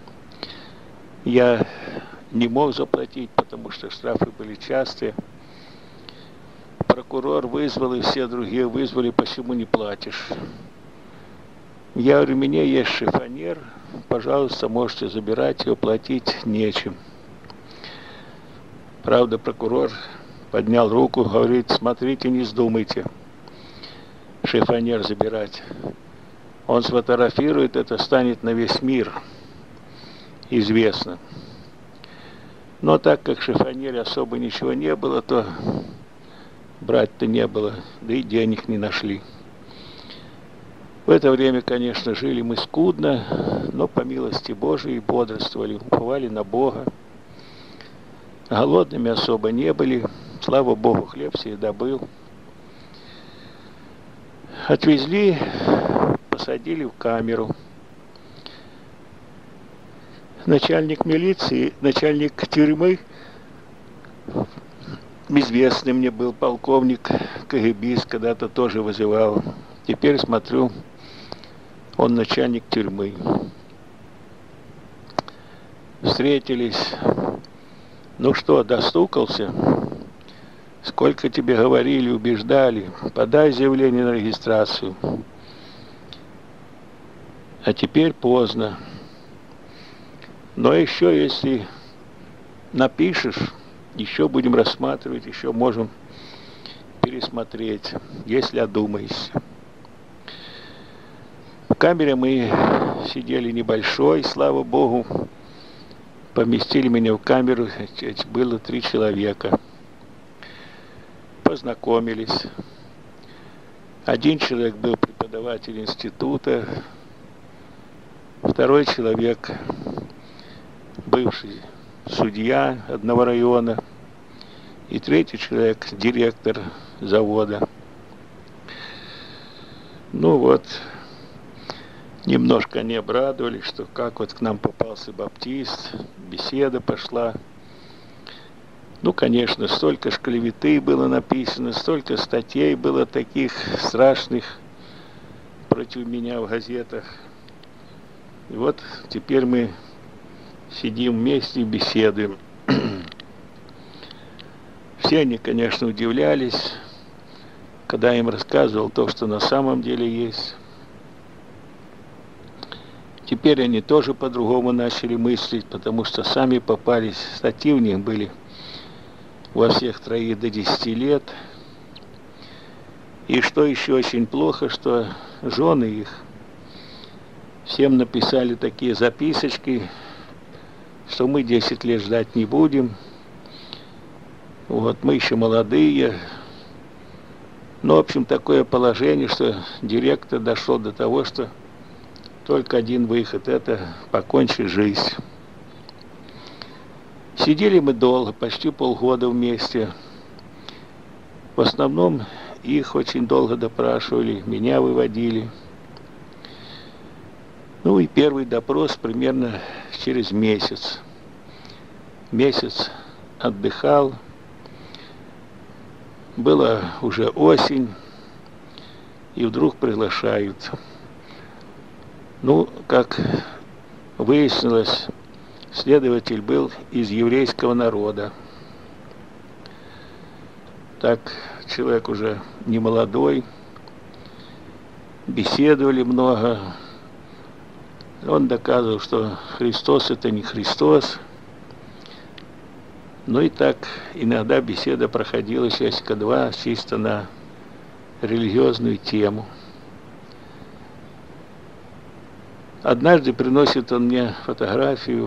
я не мог заплатить, потому что штрафы были частые. Прокурор вызвал, и все другие вызвали, почему не платишь. Я говорю, у меня есть шифонер, пожалуйста, можете забирать, ее платить нечем. Правда, прокурор поднял руку, говорит: смотрите, не вздумайте шифонер забирать. Он сфотографирует, это станет на весь мир известно. Но так как в шифонере особо ничего не было, то брать-то не было, да и денег не нашли. В это время, конечно, жили мы скудно, но по милости Божией бодрствовали, уповали на Бога. Голодными особо не были, слава Богу, хлеб себе добыл. Отвезли, посадили в камеру. Начальник милиции, начальник тюрьмы, известный мне был полковник, КГБист, когда-то тоже вызывал. Теперь смотрю, он начальник тюрьмы. Встретились. Ну что, достукался? Сколько тебе говорили, убеждали, подай заявление на регистрацию. А теперь поздно. Но еще, если напишешь, еще будем рассматривать, еще можем пересмотреть, если одумаешься. В камере мы сидели небольшой, слава Богу. Поместили меня в камеру, было 3 человека. Познакомились. Один человек был преподаватель института, второй человек бывший судья одного района, и третий человек директор завода. Ну вот, немножко они обрадовались, что как вот к нам попался баптист, беседа пошла. Ну, конечно, столько ж клеветы было написано, столько статей было таких страшных против меня в газетах. И вот теперь мы сидим вместе и беседуем. Все они, конечно, удивлялись, когда я им рассказывал то, что на самом деле есть. Теперь они тоже по-другому начали мыслить, потому что сами попались, статьи у них были во всех 3 до 10 лет. И что еще очень плохо, что жены их всем написали такие записочки, что мы 10 лет ждать не будем. Вот, мы еще молодые. Ну, в общем, такое положение, что директор дошел до того, что только один выход – это покончить жизнь. Сидели мы долго, почти полгода вместе. В основном их очень долго допрашивали, меня выводили. Ну и первый допрос примерно через месяц. Месяц отдыхал. Была уже осень, и вдруг приглашают. Ну, как выяснилось, следователь был из еврейского народа. Так, человек уже не молодой, беседовали много. Он доказывал, что Христос это не Христос. Ну и так, иногда беседа проходила часика-два чисто на религиозную тему. Однажды приносит он мне фотографию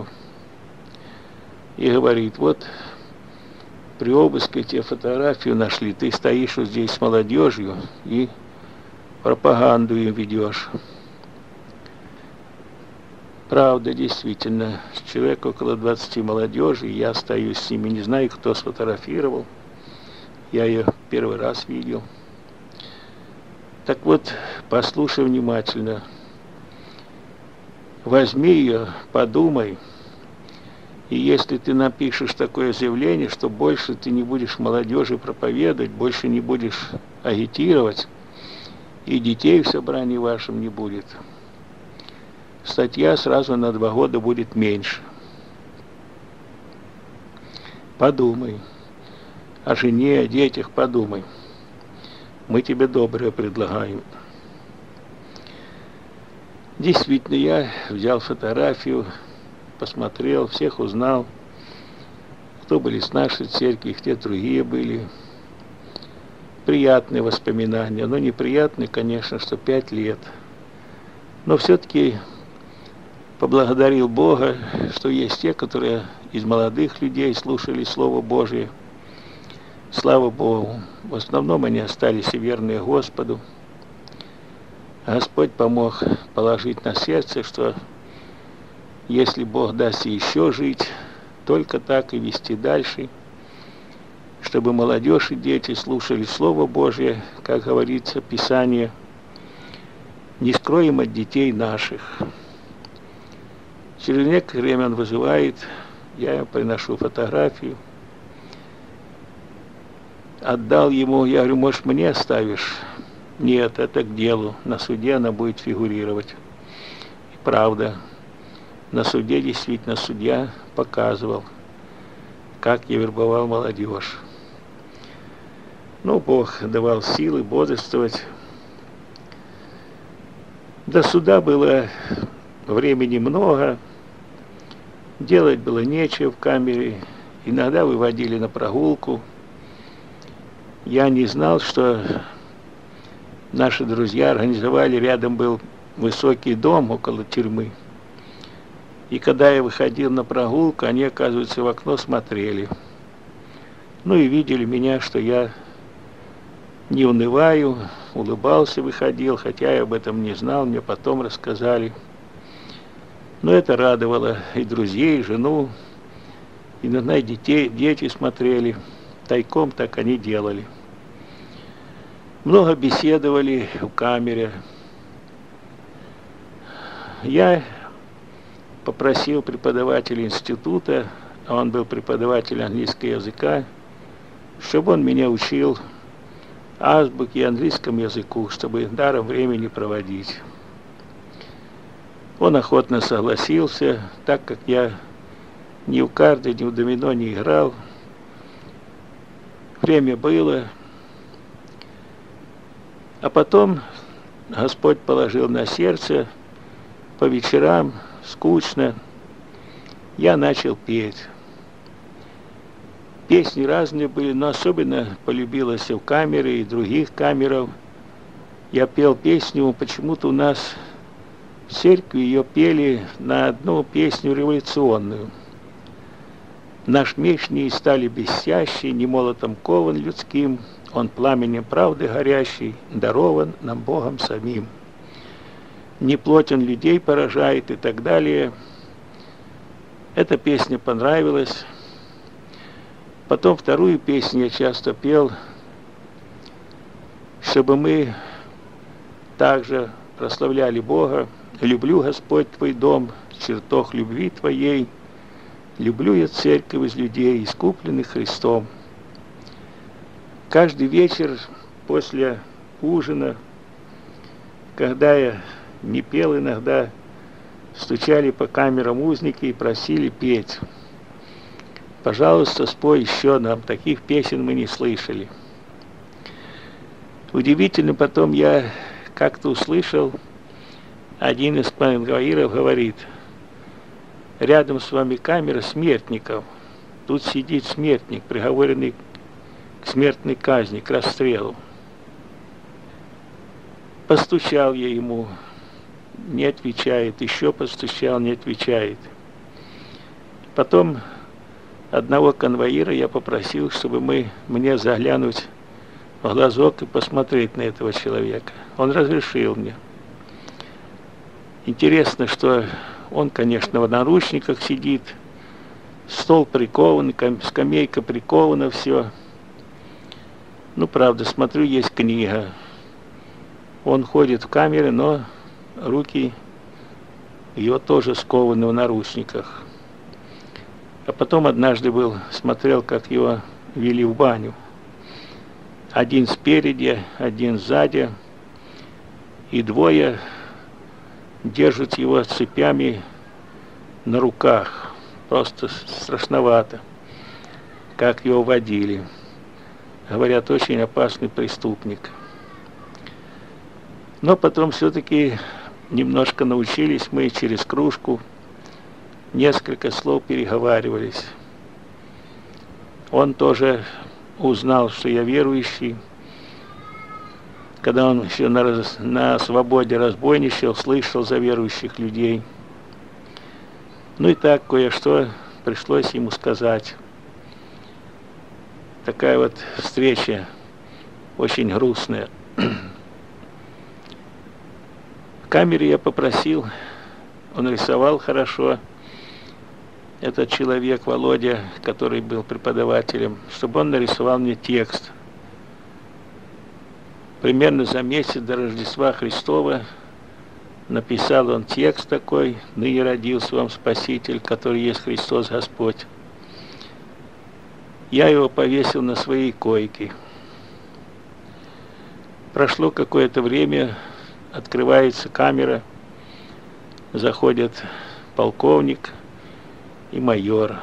и говорит: вот при обыске тебе фотографию нашли, ты стоишь вот здесь с молодежью и пропаганду им ведешь. Правда, действительно, человек около 20 молодежи, я стою с ними, не знаю, кто сфотографировал, я ее первый раз видел. Так вот, послушай внимательно, возьми ее, подумай, и если ты напишешь такое заявление, что больше ты не будешь молодежи проповедовать, больше не будешь агитировать, и детей в собрании вашем не будет, статья сразу на 2 года будет меньше. Подумай. О жене, о детях подумай. Мы тебе доброе предлагаем. Действительно, я взял фотографию, посмотрел, всех узнал, кто были с нашей церкви, где другие были. Приятные воспоминания, но неприятные, конечно, что 5 лет. Но все-таки поблагодарил Бога, что есть те, которые из молодых людей слушали Слово Божие. Слава Богу, в основном они остались и верные Господу. Господь помог положить на сердце, что если Бог даст еще жить, только так и вести дальше, чтобы молодежь и дети слушали Слово Божие, как говорится в Писании, не скроем от детей наших. Через некоторое время он вызывает, я приношу фотографию, отдал ему, я говорю, может, мне оставишь? Нет, это к делу, на суде она будет фигурировать. И правда, на суде действительно судья показывал, как я вербовал молодежь. Ну, Бог давал силы бодрствовать. До суда было времени много, делать было нечего в камере, иногда выводили на прогулку. Я не знал, что наши друзья организовали, рядом был высокий дом около тюрьмы. И когда я выходил на прогулку, они, оказывается, в окно смотрели. Ну и видели меня, что я не унываю, улыбался, выходил, хотя я об этом не знал, мне потом рассказали. Но это радовало и друзей, и жену, иногда и дети смотрели, тайком так они делали. Много беседовали в камере. Я попросил преподавателя института, а он был преподаватель английского языка, чтобы он меня учил азбуке и английскому языку, чтобы даром времени проводить. Он охотно согласился, так как я ни в карты, ни в домино не играл. Время было. А потом Господь положил на сердце, по вечерам, скучно, я начал петь. Песни разные были, но особенно полюбилась в камере и других камерах. Я пел песню, почему-то у нас в церкви ее пели на одну песню революционную. Наш меч не стали блестящий, не молотом кован людским, он пламенем правды горящий, дарован нам Богом самим. Не плоть он людей поражает и так далее. Эта песня понравилась. Потом вторую песню я часто пел, чтобы мы также прославляли Бога. Люблю, Господь, Твой дом, чертог любви Твоей. Люблю я церковь из людей, искупленных Христом. Каждый вечер после ужина, когда я не пел, иногда стучали по камерам узники и просили петь. Пожалуйста, спой еще нам, таких песен мы не слышали. Удивительно, потом я как-то услышал, один из конвоиров говорит, рядом с вами камера смертников, тут сидит смертник, приговоренный к смертной казни, к расстрелу. Постучал я ему, не отвечает, еще постучал, не отвечает. Потом одного конвоира я попросил, чтобы мне заглянуть в глазок и посмотреть на этого человека. Он разрешил мне. Интересно, что он, конечно, в наручниках сидит, стол прикован, скамейка прикована, все. Ну, правда, смотрю, есть книга. Он ходит в камере, но руки его тоже скованы в наручниках. А потом однажды смотрел, как его вели в баню. Один спереди, один сзади, и двое держат его цепями на руках. Просто страшновато, как его водили. Говорят, очень опасный преступник. Но потом все-таки немножко научились мы через кружку, несколько слов переговаривались. Он тоже узнал, что я верующий. Когда он еще на свободе разбойничал, слышал за верующих людей. Ну и так кое-что пришлось ему сказать. Такая вот встреча очень грустная. В камере я попросил, он рисовал хорошо, этот человек, Володя, который был преподавателем, чтобы он нарисовал мне текст. Примерно за месяц до Рождества Христова написал он текст такой: «Ныне родился вам Спаситель, который есть Христос Господь». Я его повесил на своей койке. Прошло какое-то время, открывается камера, заходят полковник и майор.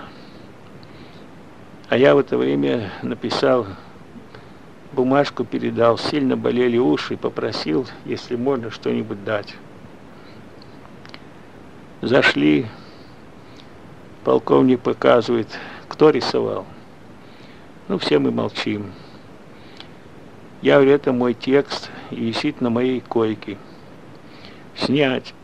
А я в это время написал бумажку, передал, сильно болели уши, попросил, если можно, что-нибудь дать. Зашли, полковник показывает, кто рисовал. Ну, все мы молчим. Я говорю, это мой текст, и висит на моей койке. Снять.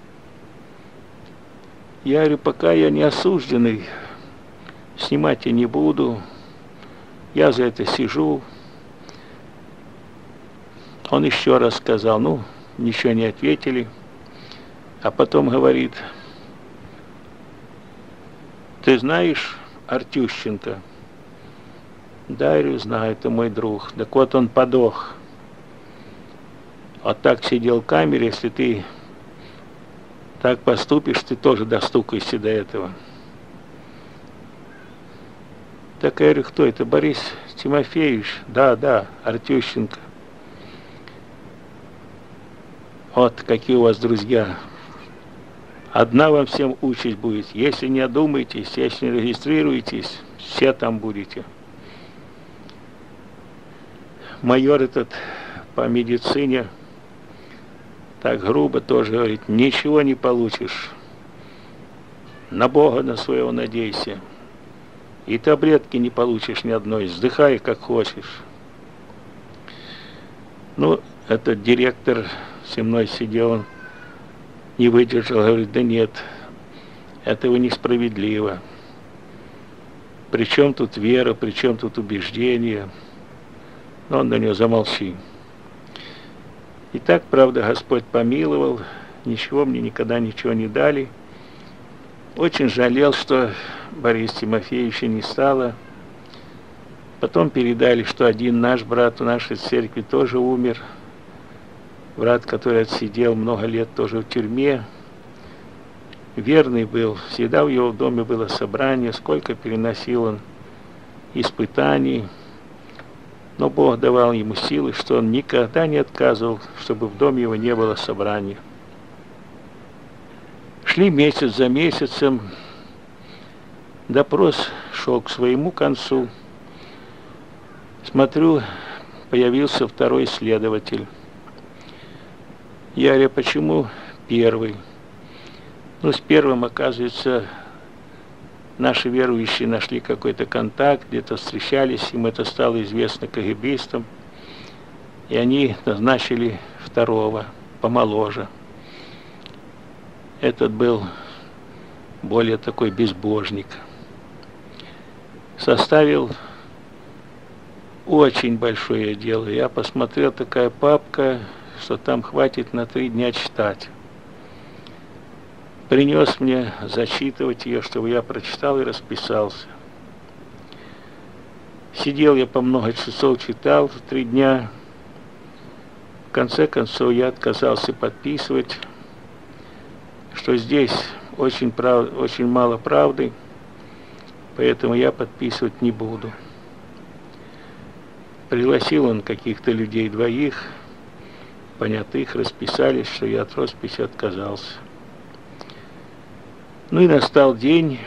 Я говорю, пока я не осужденный, снимать я не буду. Я за это сижу. Он еще раз сказал, ну, ничего не ответили. А потом говорит, ты знаешь Артющенко? Да, я говорю, знаю, это мой друг. Так вот он подох. А так сидел в камере, если ты так поступишь, ты тоже достукаешься до этого. Так я говорю, кто это? Борис Тимофеевич? Да, Артющенко. Вот какие у вас друзья. Одна вам всем участь будет. Если не одумаетесь, если не регистрируетесь, все там будете. Майор этот по медицине так грубо тоже говорит, ничего не получишь. На Бога на своего надейся. И таблетки не получишь ни одной. Вздыхай, как хочешь. Ну, этот директор со мной сидел, он не выдержал, говорит, да нет, этого несправедливо. При чем тут вера, при чем тут убеждение? Но он на него замолчи. И так, правда, Господь помиловал, ничего мне никогда ничего не дали. Очень жалел, что Бориса Тимофеевича не стало. Потом передали, что один наш брат в нашей церкви тоже умер. Брат, который отсидел много лет тоже в тюрьме. Верный был, всегда в его доме было собрание, сколько переносил он испытаний. Но Бог давал ему силы, что он никогда не отказывал, чтобы в доме его не было собрания. Шли месяц за месяцем, допрос шел к своему концу. Смотрю, появился второй следователь. Я говорю, почему первый? Ну, с первым, оказывается, наши верующие нашли какой-то контакт, где-то встречались, им это стало известно КГБистам, и они назначили второго, помоложе. Этот был более такой безбожник. Составил очень большое дело. Я посмотрел, такая папка, что там хватит на 3 дня читать. Принес мне зачитывать ее, чтобы я прочитал и расписался. Сидел я по много часов, читал 3 дня. В конце концов я отказался подписывать, что здесь очень мало правды, поэтому я подписывать не буду. Пригласил он каких-то людей, 2 понятых, расписались, что я от росписи отказался. Ну и настал день,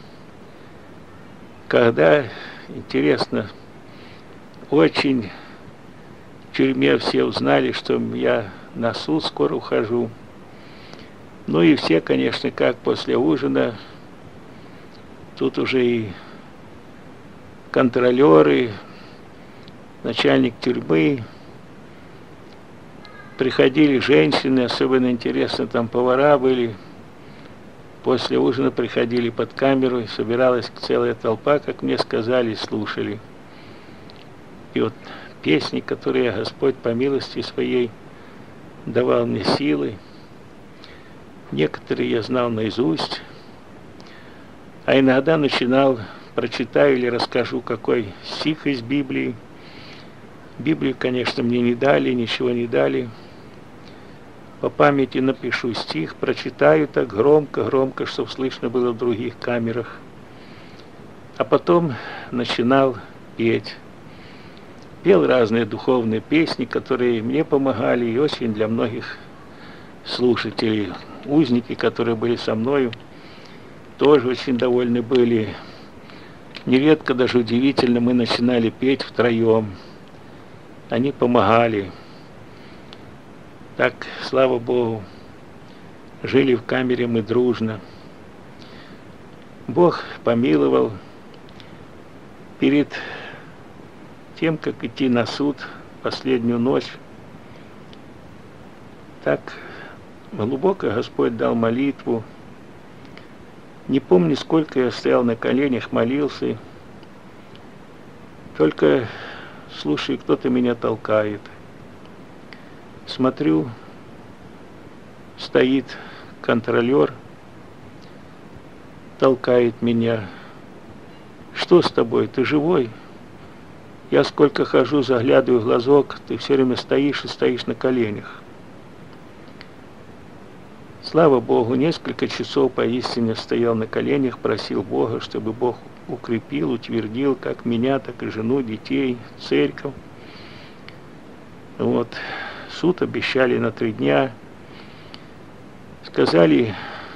когда, интересно, очень в тюрьме все узнали, что я на суд скоро ухожу. Ну и все, конечно, как после ужина, тут уже и контролеры, начальник тюрьмы, приходили женщины, особенно интересно, там повара были. После ужина приходили под камеру, и собиралась целая толпа, как мне сказали, слушали. И вот песни, которые Господь по милости своей давал мне силы, некоторые я знал наизусть, а иногда начинал, прочитаю или расскажу какой стих из Библии. Библию, конечно, мне не дали, ничего не дали. По памяти напишу стих, прочитаю так громко, чтобы слышно было в других камерах. А потом начинал петь. Пел разные духовные песни, которые мне помогали и очень для многих слушателей. Узники, которые были со мною, тоже очень довольны были. Нередко, даже удивительно, мы начинали петь втроем. Они помогали. Так, слава Богу, жили в камере мы дружно. Бог помиловал. Перед тем, как идти на суд последнюю ночь, так глубоко Господь дал молитву. Не помню, сколько я стоял на коленях, молился. Только, слушай, кто-то меня толкает. Смотрю, стоит контролер, толкает меня. Что с тобой, ты живой? Я сколько хожу, заглядываю в глазок, ты все время стоишь и стоишь на коленях. Слава Богу, несколько часов поистине стоял на коленях, просил Бога, чтобы Бог укрепил, утвердил как меня, так и жену, детей, церковь. Вот. Суд обещали на 3 дня. Сказали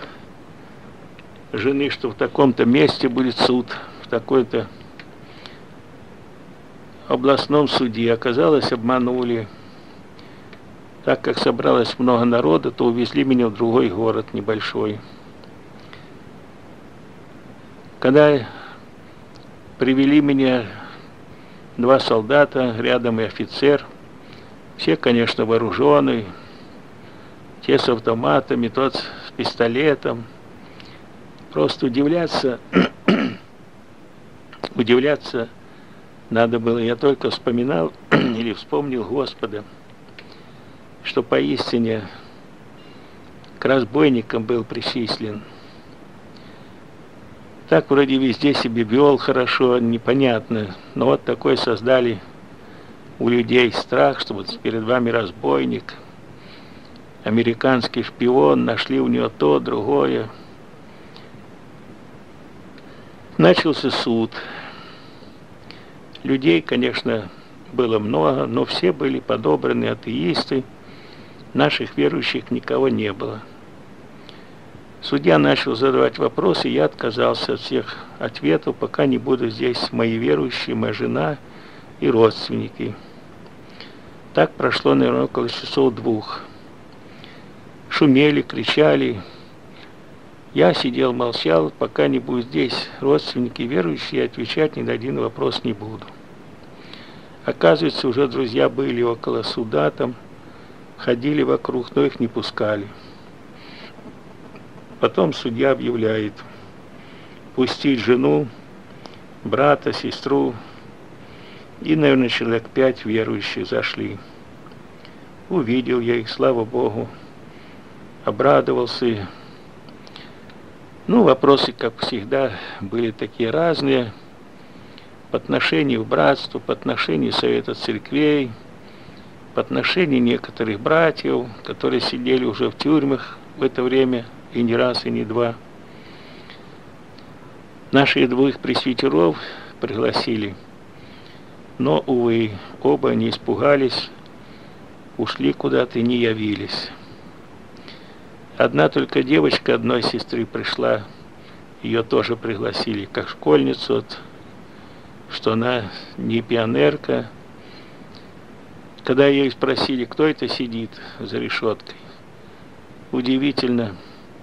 жене, что в таком-то месте будет суд, в такой-то областном суде. Оказалось, обманули. Так как собралось много народа, то увезли меня в другой город небольшой. Когда привели меня 2 солдата, рядом и офицер, все, конечно, вооруженные, те с автоматами, тот с пистолетом. Просто удивляться надо было. Я только вспоминал или вспомнил Господа, что поистине к разбойникам был причислен. Так вроде везде себе вел хорошо, непонятно, но вот такой создали у людей страх, что вот перед вами разбойник, американский шпион, нашли у него то, другое. Начался суд. Людей, конечно, было много, но все были подобраны атеисты, наших верующих никого не было. Судья начал задавать вопросы, я отказался от всех ответов, пока не будут здесь мои верующие, моя жена и родственники. Так прошло, наверное, около часов 2. Шумели, кричали. Я сидел, молчал, пока не будет здесь родственники верующие, отвечать ни на один вопрос не буду. Оказывается, уже друзья были около суда, там ходили вокруг, но их не пускали. Потом судья объявляет: пустить жену, брата, сестру. И, наверное, человек 5 верующих зашли. Увидел я их, слава Богу, обрадовался. Ну, вопросы, как всегда, были такие разные. По отношению к братству, по отношению Совета Церквей, по отношению некоторых братьев, которые сидели уже в тюрьмах в это время, и не раз, и не 2. Наших 2 пресвитеров пригласили. Но, увы, оба они испугались, ушли куда-то и не явились. Одна только девочка одной сестры пришла, ее тоже пригласили как школьницу, вот, что она не пионерка. Когда ее спросили, кто это сидит за решеткой, удивительно,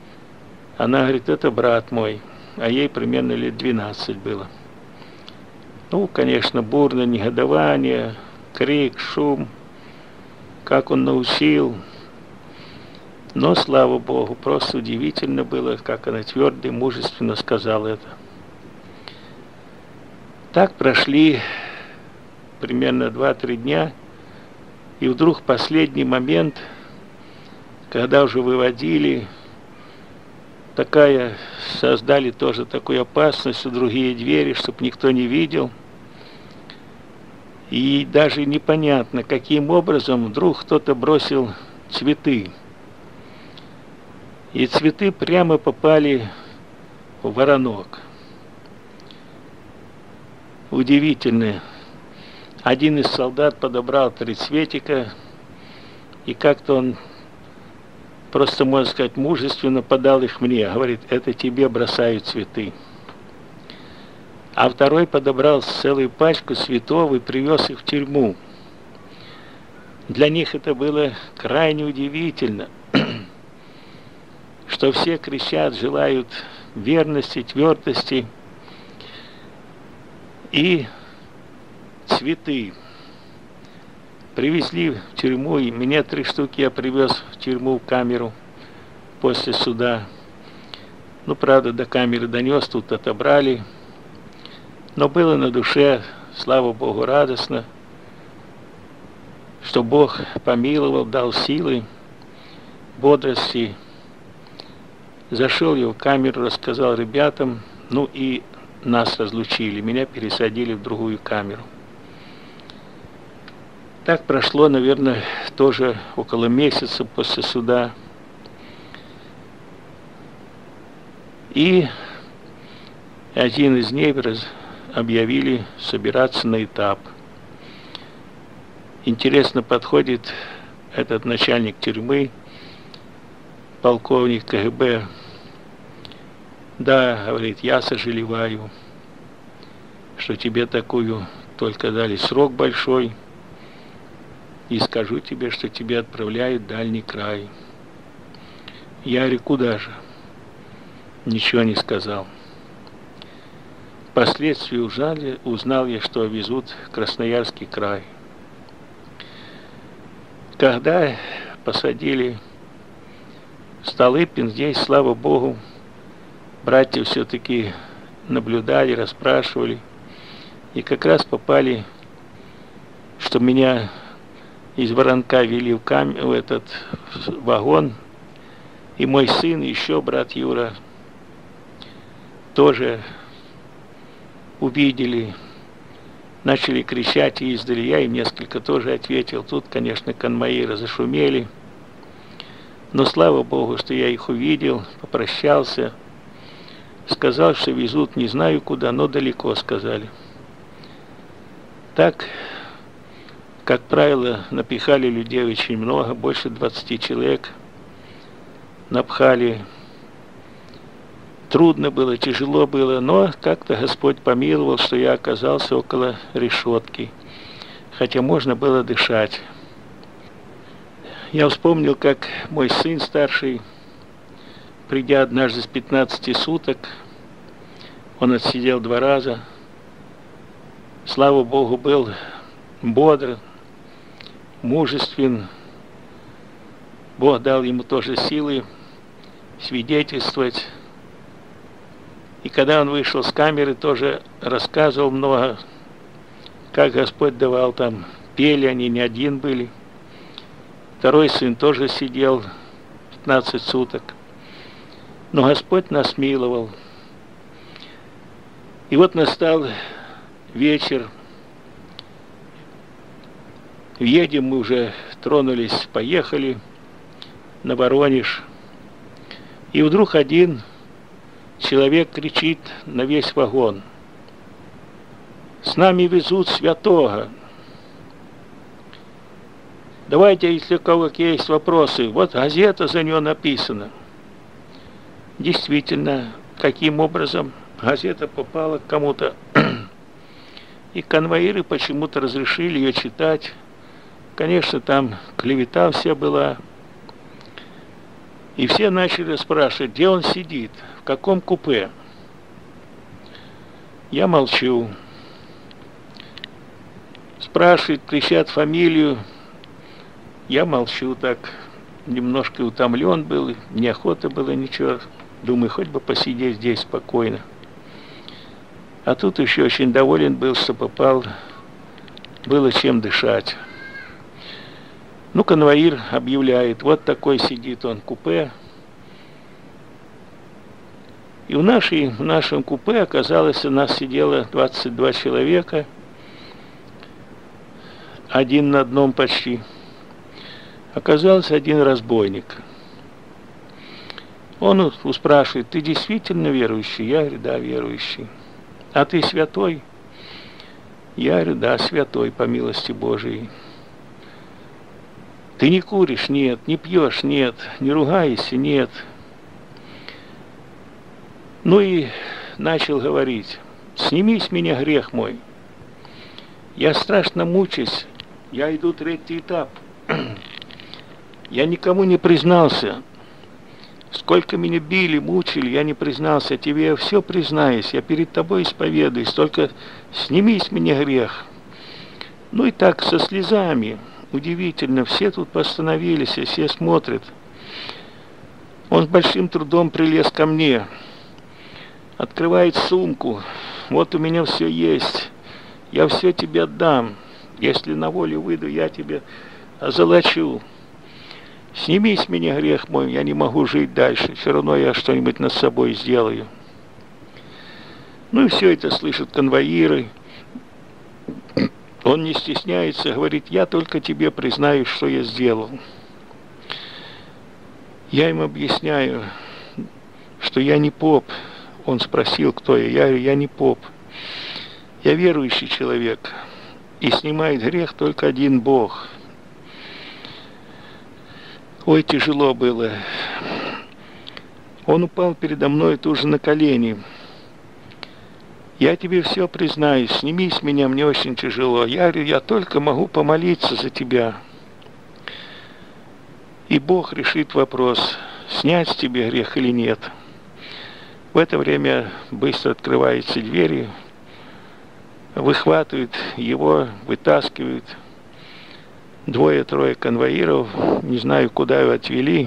Она говорит, это брат мой, а ей примерно лет 12 было. Ну, конечно, бурное негодование, крик, шум, как он научил. Но, слава Богу, просто удивительно было, как она твердо и мужественно сказала это. Так прошли примерно 2-3 дня, и вдруг в последний момент, когда уже выводили, создали тоже такую опасность у другие двери, чтобы никто не видел. И даже непонятно, каким образом вдруг кто-то бросил цветы. И цветы прямо попали в воронок. Удивительно. Один из солдат подобрал 3 цветика, и как-то он просто, можно сказать, мужественно подал их мне. Говорит, это тебе бросаю цветы. А второй подобрал целую пачку цветов и привез их в тюрьму. Для них это было крайне удивительно, что все кричат, желают верности, твердости и цветы. Привезли в тюрьму, и мне 3 штуки я привез в тюрьму, в камеру после суда. Ну, правда, до камеры донес, тут отобрали. Но было на душе, слава Богу, радостно, что Бог помиловал, дал силы, бодрости. Зашел я в камеру, рассказал ребятам, ну и нас разлучили, меня пересадили в другую камеру. Так прошло, наверное, тоже около месяца после суда. И один из дней объявили собираться на этап. Интересно, подходит этот начальник тюрьмы, полковник КГБ. Да, говорит, я сожалеваю, что тебе такую только дали срок большой, и скажу тебе, что тебя отправляют в дальний край. Я говорю, куда же? Ничего не сказал. Впоследствии узнал я, что везут в Красноярский край. Когда посадили в Столыпин, здесь, слава Богу, братья все-таки наблюдали, расспрашивали. И как раз попали, что меня из Воронка вели в этот вагон. И мой сын, еще брат Юра, тоже увидели, начали кричать издали. Я им несколько тоже ответил. Тут, конечно, конвоиры зашумели. Но слава Богу, что я их увидел, попрощался. Сказал, что везут не знаю куда, но далеко, сказали. Так, как правило, напихали людей очень много, больше 20 человек напхали. Трудно было, тяжело было, но как-то Господь помиловал, что я оказался около решетки, хотя можно было дышать. Я вспомнил, как мой сын старший, придя однажды с 15 суток, он отсидел 2 раза, слава Богу, был бодр, мужествен. Бог дал ему тоже силы свидетельствовать. И когда он вышел с камеры, тоже рассказывал много, как Господь давал там, пели они, не один были. Второй сын тоже сидел 15 суток. Но Господь нас миловал. И вот настал вечер. Едем, мы уже тронулись, поехали на Воронеж. И вдруг один человек кричит на весь вагон: «С нами везут святого! Давайте, если у кого есть вопросы, вот газета за него написана». Действительно, каким образом газета попала к кому-то. И конвоиры почему-то разрешили ее читать. Конечно, там клевета вся была. И все начали спрашивать, где он сидит, в каком купе. Я молчу. Спрашивают, кричат фамилию. Я молчу так. Немножко утомлен был, неохота было ничего. Думаю, хоть бы посидеть здесь спокойно. А тут еще очень доволен был, что попал, было чем дышать. Ну, конвоир объявляет, вот такой сидит он в купе. И в нашем купе оказалось, у нас сидело 22 человека, один на одном почти. Оказался один разбойник. Он спрашивает, ты действительно верующий? Я говорю, да, верующий. А ты святой? Я говорю, да, святой, по милости Божией. Ты не куришь? Нет. Не пьешь? Нет. Не ругаешься? Нет. Ну и начал говорить, сними с меня грех мой. Я страшно мучаюсь, я иду третий этап. Я никому не признался. Сколько меня били, мучили, я не признался. Тебе я все признаюсь, я перед тобой исповедуюсь, только сними с меня грех. Ну и так со слезами. Удивительно, все тут постановились, все смотрят. Он с большим трудом прилез ко мне, открывает сумку. Вот у меня все есть, я все тебе отдам. Если на волю выйду, я тебе озолочу. Сними с меня грех мой, я не могу жить дальше, все равно я что-нибудь над собой сделаю. Ну и все это слышат конвоиры. Он не стесняется, говорит, я только тебе признаюсь, что я сделал. Я им объясняю, что я не поп. Он спросил, кто я. Я говорю, я не поп. Я верующий человек. И снимает грех только один Бог. Ой, тяжело было. Он упал передо мной тоже на колени. Я тебе все признаюсь, сними с меня, мне очень тяжело. Я говорю, я только могу помолиться за тебя. И Бог решит вопрос, снять с тебя грех или нет. В это время быстро открываются двери, выхватывают его, вытаскивают. Двое-трое конвоиров, не знаю, куда его отвели.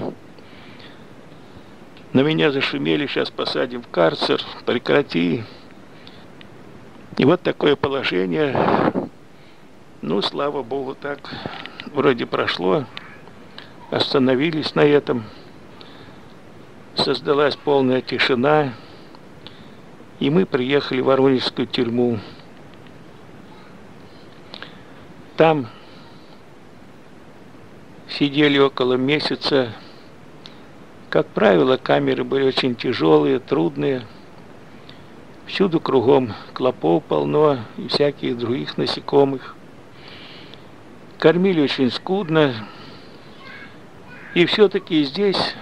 На меня зашумели, сейчас посадим в карцер, прекрати. И вот такое положение. Ну, слава Богу, так вроде прошло. Остановились на этом. Создалась полная тишина. И мы приехали в Воронежскую тюрьму. Там сидели около месяца. Как правило, камеры были очень тяжелые, трудные. Всюду кругом клопов полно и всяких других насекомых. Кормили очень скудно. И все-таки здесь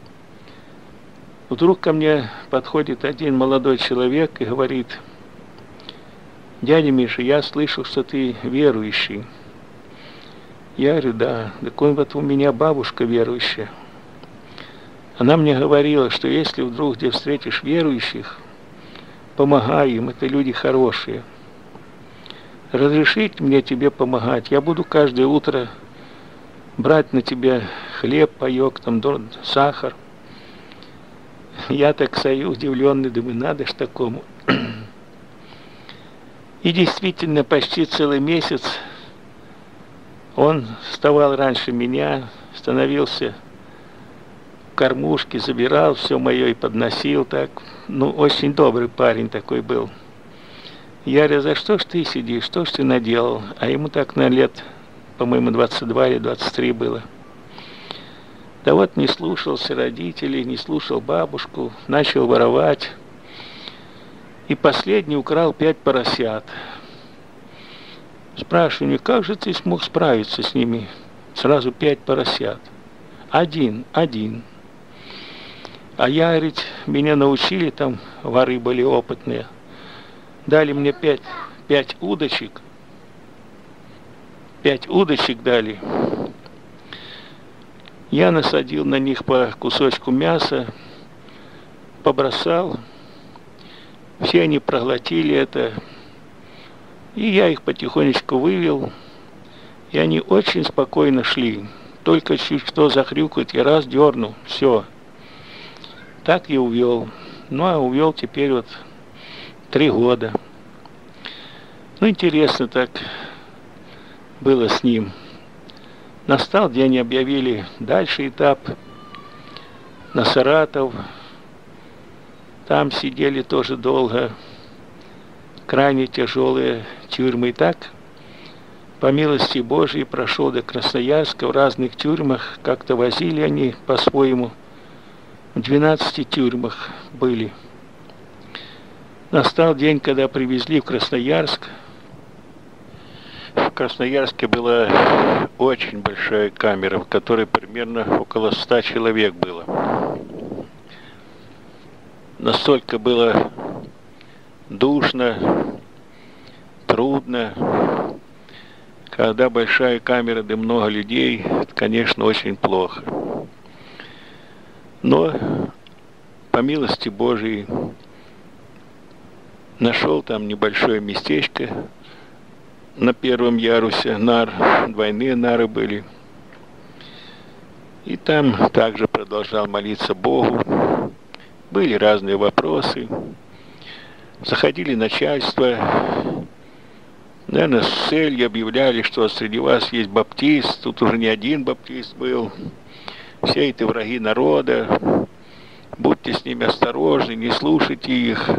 вдруг ко мне подходит один молодой человек и говорит, дядя Миша, я слышал, что ты верующий. Я говорю, да, так вот у меня бабушка верующая. Она мне говорила, что если вдруг где встретишь верующих, помогай им, это люди хорошие. Разрешите мне тебе помогать, я буду каждое утро брать на тебя хлеб, паёк, там, сахар. Я так стою удивленный, думаю, надо ж такому. И действительно, почти целый месяц он вставал раньше меня, становился в кормушке, забирал все мое и подносил так. Ну, очень добрый парень такой был. Я говорю, за что ж ты сидишь, что ж ты наделал? А ему так на лет, по-моему, 22 или 23 было. Да вот не слушался родителей, не слушал бабушку, начал воровать. И последний украл 5 поросят. Спрашиваю, как же ты смог справиться с ними? Сразу 5 поросят. Один. А я, говорит, меня научили, там воры были опытные. Дали мне 5 удочек. 5 удочек дали. Я насадил на них по кусочку мяса, побросал. Все они проглотили это. И я их потихонечку вывел. И они очень спокойно шли. Только чуть кто захрюкает, я раз дернул. Все. Так я увел. Ну, а увел теперь вот 3 года. Ну, интересно так было с ним. Настал день, объявили дальше этап на Саратов. Там сидели тоже долго. Крайне тяжелые тюрьмы. И так, по милости Божией, прошел до Красноярска. В разных тюрьмах как-то возили они по-своему. В 12 тюрьмах были. Настал день, когда привезли в Красноярск. В Красноярске была очень большая камера, в которой примерно около 100 человек было. Настолько было душно, трудно. Когда большая камера, да много людей, это, конечно, очень плохо. Но, по милости Божией, нашел там небольшое местечко на 1-м ярусе нар, двойные нары были. И там также продолжал молиться Богу. Были разные вопросы. Заходили начальство. Наверное, с целью объявляли, что среди вас есть баптист. Тут уже не один баптист был. Все эти враги народа. Будьте с ними осторожны, не слушайте их.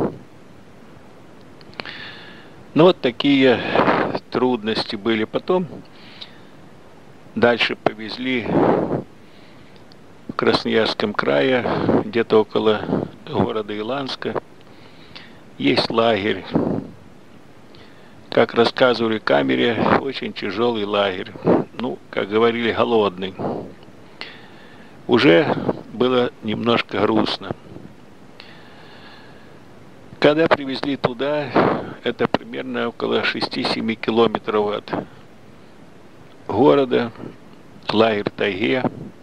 Ну, вот такие трудности были. Потом дальше повезли в Красноярском крае, где-то около города Иланска. Есть лагерь. Как рассказывали в камере, очень тяжелый лагерь. Ну, как говорили, голодный. Уже было немножко грустно. Когда привезли туда, это примерно около 6-7 километров от города, лагерь в тайге,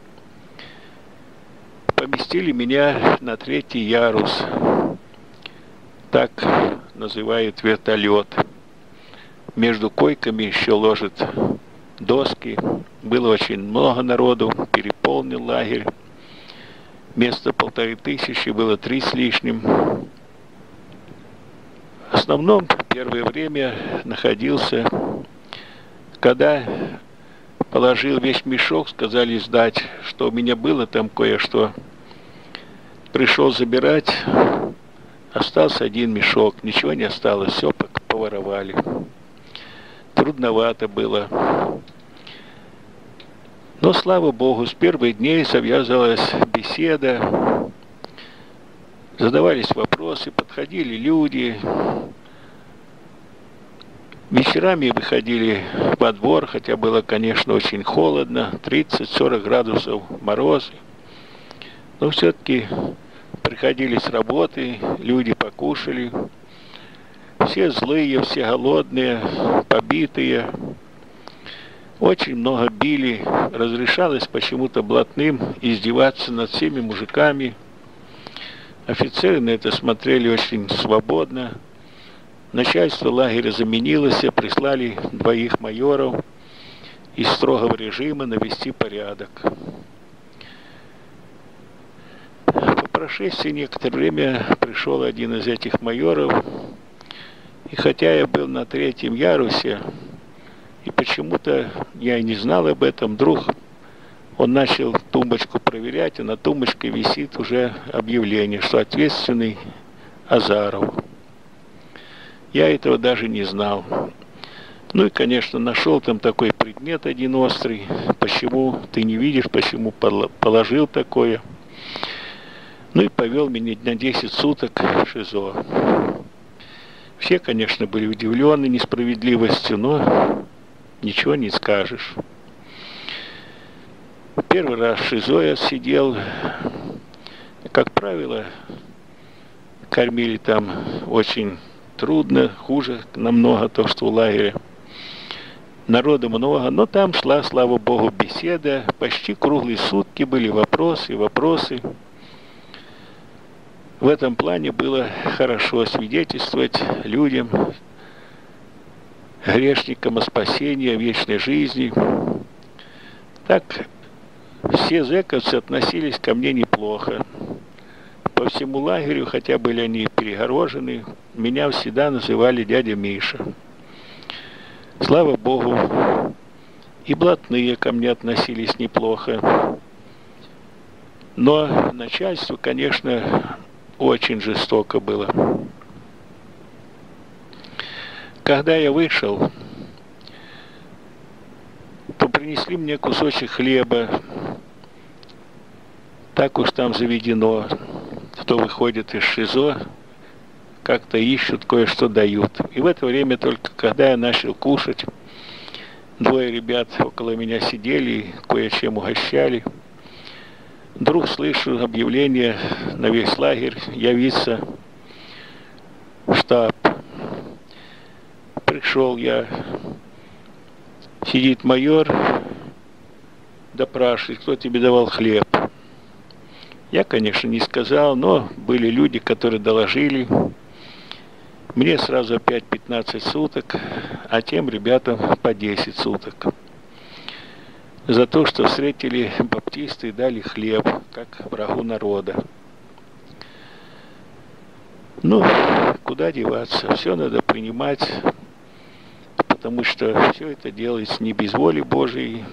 поместили меня на 3-й ярус, так называют вертолет. Между койками еще ложат доски. Было очень много народу, переполнил лагерь. Вместо 1500 было 3 с лишним. В основном первое время находился, когда положил весь мешок, сказали сдать, что у меня было там кое-что. Пришел забирать, остался 1 мешок, ничего не осталось, все поворовали. Трудновато было. Но, слава Богу, с первых дней завязалась беседа, задавались вопросы, подходили люди. Вечерами выходили во двор, хотя было, конечно, очень холодно, 30-40 градусов мороз. Но все-таки приходили с работы, люди покушали. Все злые, все голодные, побитые. Очень много били. Разрешалось почему-то блатным издеваться над всеми мужиками. Офицеры на это смотрели очень свободно. Начальство лагеря заменилось, прислали 2 майоров из строгого режима навести порядок. По прошествии некоторое время пришел один из этих майоров. И хотя я был на 3-м ярусе, и почему-то я и не знал об этом, вдруг он начал тумбочку проверять, и на тумбочке висит уже объявление, что ответственный Азаров. Я этого даже не знал. Ну и, конечно, нашел там такой предмет один острый. Почему ты не видишь, почему положил такое? Ну и повел меня на 10 суток в ШИЗО. Все, конечно, были удивлены несправедливостью, но ничего не скажешь. Первый раз в ШИЗО я сидел. Как правило, кормили там очень трудно, хуже намного то, что в лагере. народу много, но там шла, слава Богу, беседа, почти круглые сутки были вопросы. В этом плане было хорошо свидетельствовать людям, грешникам о спасении, о вечной жизни. Так все зэковцы относились ко мне неплохо. По всему лагерю, хотя были они перегорожены, меня всегда называли дядя Миша. Слава Богу, и блатные ко мне относились неплохо. Но начальство, конечно, очень жестоко было. Когда я вышел, то принесли мне кусочек хлеба. Так уж там заведено. Кто выходит из ШИЗО, как-то ищут, кое-что дают. И в это время только, когда я начал кушать, двое ребят около меня сидели, кое-чем угощали. Вдруг слышу объявление на весь лагерь явиться в штаб. Пришел я, сидит майор, допрашивает, кто тебе давал хлеб. Я, конечно, не сказал, но были люди, которые доложили. Мне сразу опять 15 суток, а тем ребятам по 10 суток. За то, что встретили баптисты и дали хлеб, как врагу народа. Ну, куда деваться, все надо принимать, потому что все это делается не без воли Божией.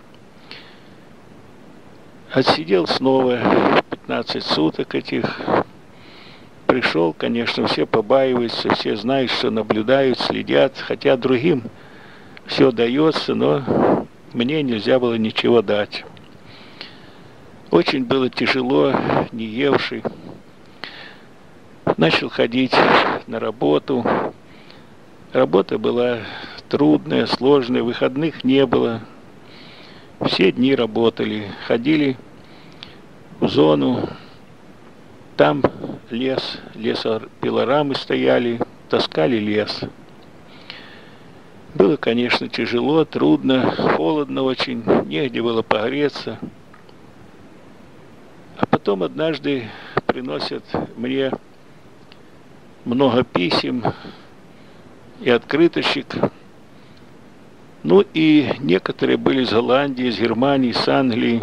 Отсидел снова 15 суток этих. Пришел, конечно, все побаиваются, все знают, что наблюдают, следят, хотя другим все дается, но мне нельзя было ничего дать. Очень было тяжело, не евший. Начал ходить на работу. Работа была трудная, сложная, выходных не было. Все дни работали, ходили в зону, там лесопилорамы стояли, таскали лес. Было, конечно, тяжело, трудно, холодно очень, негде было погреться. А потом однажды приносят мне много писем и открыточек. Ну и некоторые были из Голландии, из Германии, из Англии.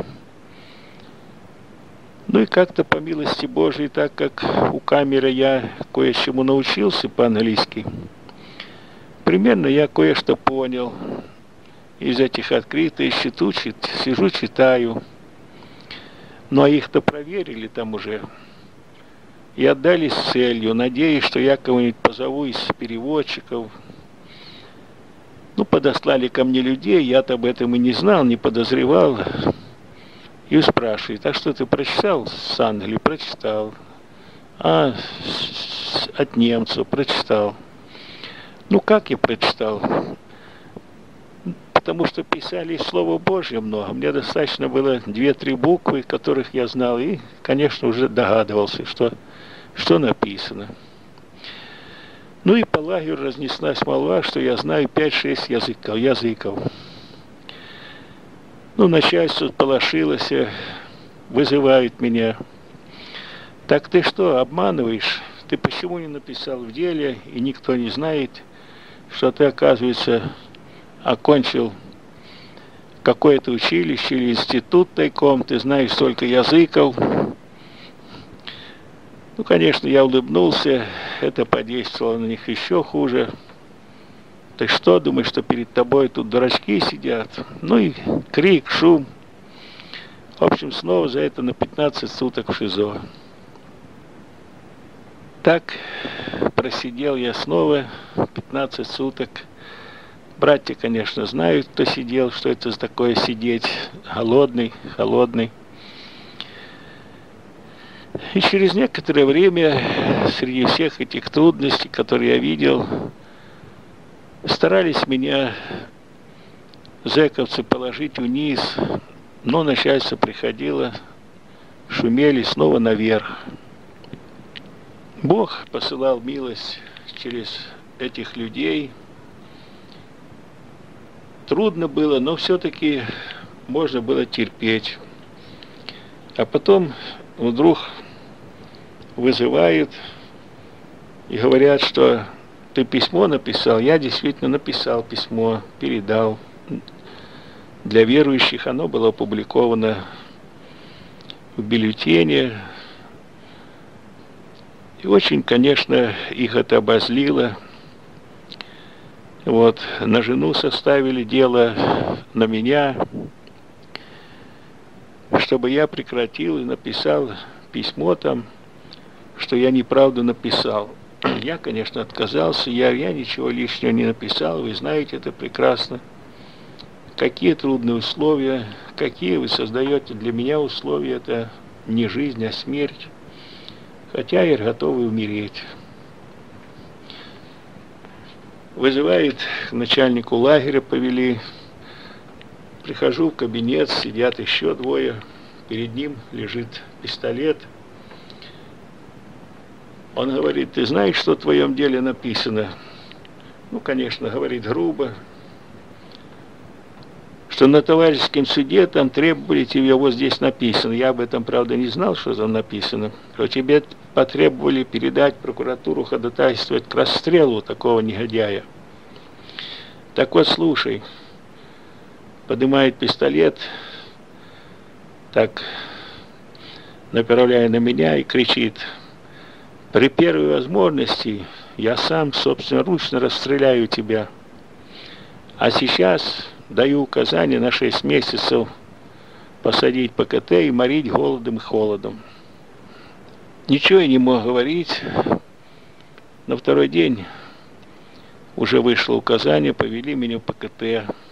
Ну и как-то по милости Божией, так как у камеры я кое-чему научился по-английски, примерно я кое-что понял из этих открытых, сижу, читаю. Ну а их-то проверили там уже и отдали с целью, надеясь, что я кого-нибудь позову из переводчиков. Ну, подослали ко мне людей, я-то об этом и не знал, не подозревал. И спрашивает, а что ты прочитал с Англии? Прочитал. А от немцев прочитал. Ну, как я прочитал? Потому что писали Слово Божье много. Мне достаточно было 2-3 буквы, которых я знал, и, конечно, уже догадывался, что написано. Ну и по лагерю разнеслась молва, что я знаю 5-6 языков. Ну, начальство полошилось, вызывает меня. Так ты что, обманываешь? Ты почему не написал в деле, и никто не знает, что ты, оказывается, окончил какое-то училище или институт тайком, ты знаешь столько языков. Ну, конечно, я улыбнулся, это подействовало на них еще хуже. Ты что, думаешь, что перед тобой тут дурачки сидят? Ну и крик, шум. В общем, снова за это на 15 суток в ШИЗО. Так просидел я снова 15 суток. Братья, конечно, знают, кто сидел, что это за такое сидеть, голодный, холодный. И через некоторое время, среди всех этих трудностей, которые я видел, старались меня зэковцы положить вниз, но начальство приходило, шумели снова наверх. Бог посылал милость через этих людей. трудно было, но все-таки можно было терпеть. А потом вдруг вызывают и говорят, что ты письмо написал. Я действительно написал письмо, передал. Для верующих оно было опубликовано в бюллетене. И очень, конечно, их это обозлило. Вот, на жену составили дело, на меня, чтобы я прекратил и написал письмо там, что я неправду написал. Я, конечно, отказался, я ничего лишнего не написал, вы знаете это прекрасно. Какие трудные условия, какие вы создаете для меня условия, это не жизнь, а смерть. Хотя я готовы умереть. Вызывает к начальнику лагеря, повели. Прихожу в кабинет, сидят еще двое. Перед ним лежит пистолет. Он говорит, ты знаешь, что в твоем деле написано? Ну, конечно, говорит грубо. Что на товарищеском суде там требовали тебе, вот здесь написано. Я об этом, правда, не знал, что там написано. Что тебе потребовали передать прокуратуру, ходатайствовать к расстрелу такого негодяя. Так вот, слушай. Поднимает пистолет, так, направляя на меня и кричит, при первой возможности я сам собственноручно расстреляю тебя. А сейчас даю указание на 6 месяцев посадить по КТ и морить голодом и холодом. Ничего я не мог говорить. На второй день уже вышло указание, повели меня по КТ.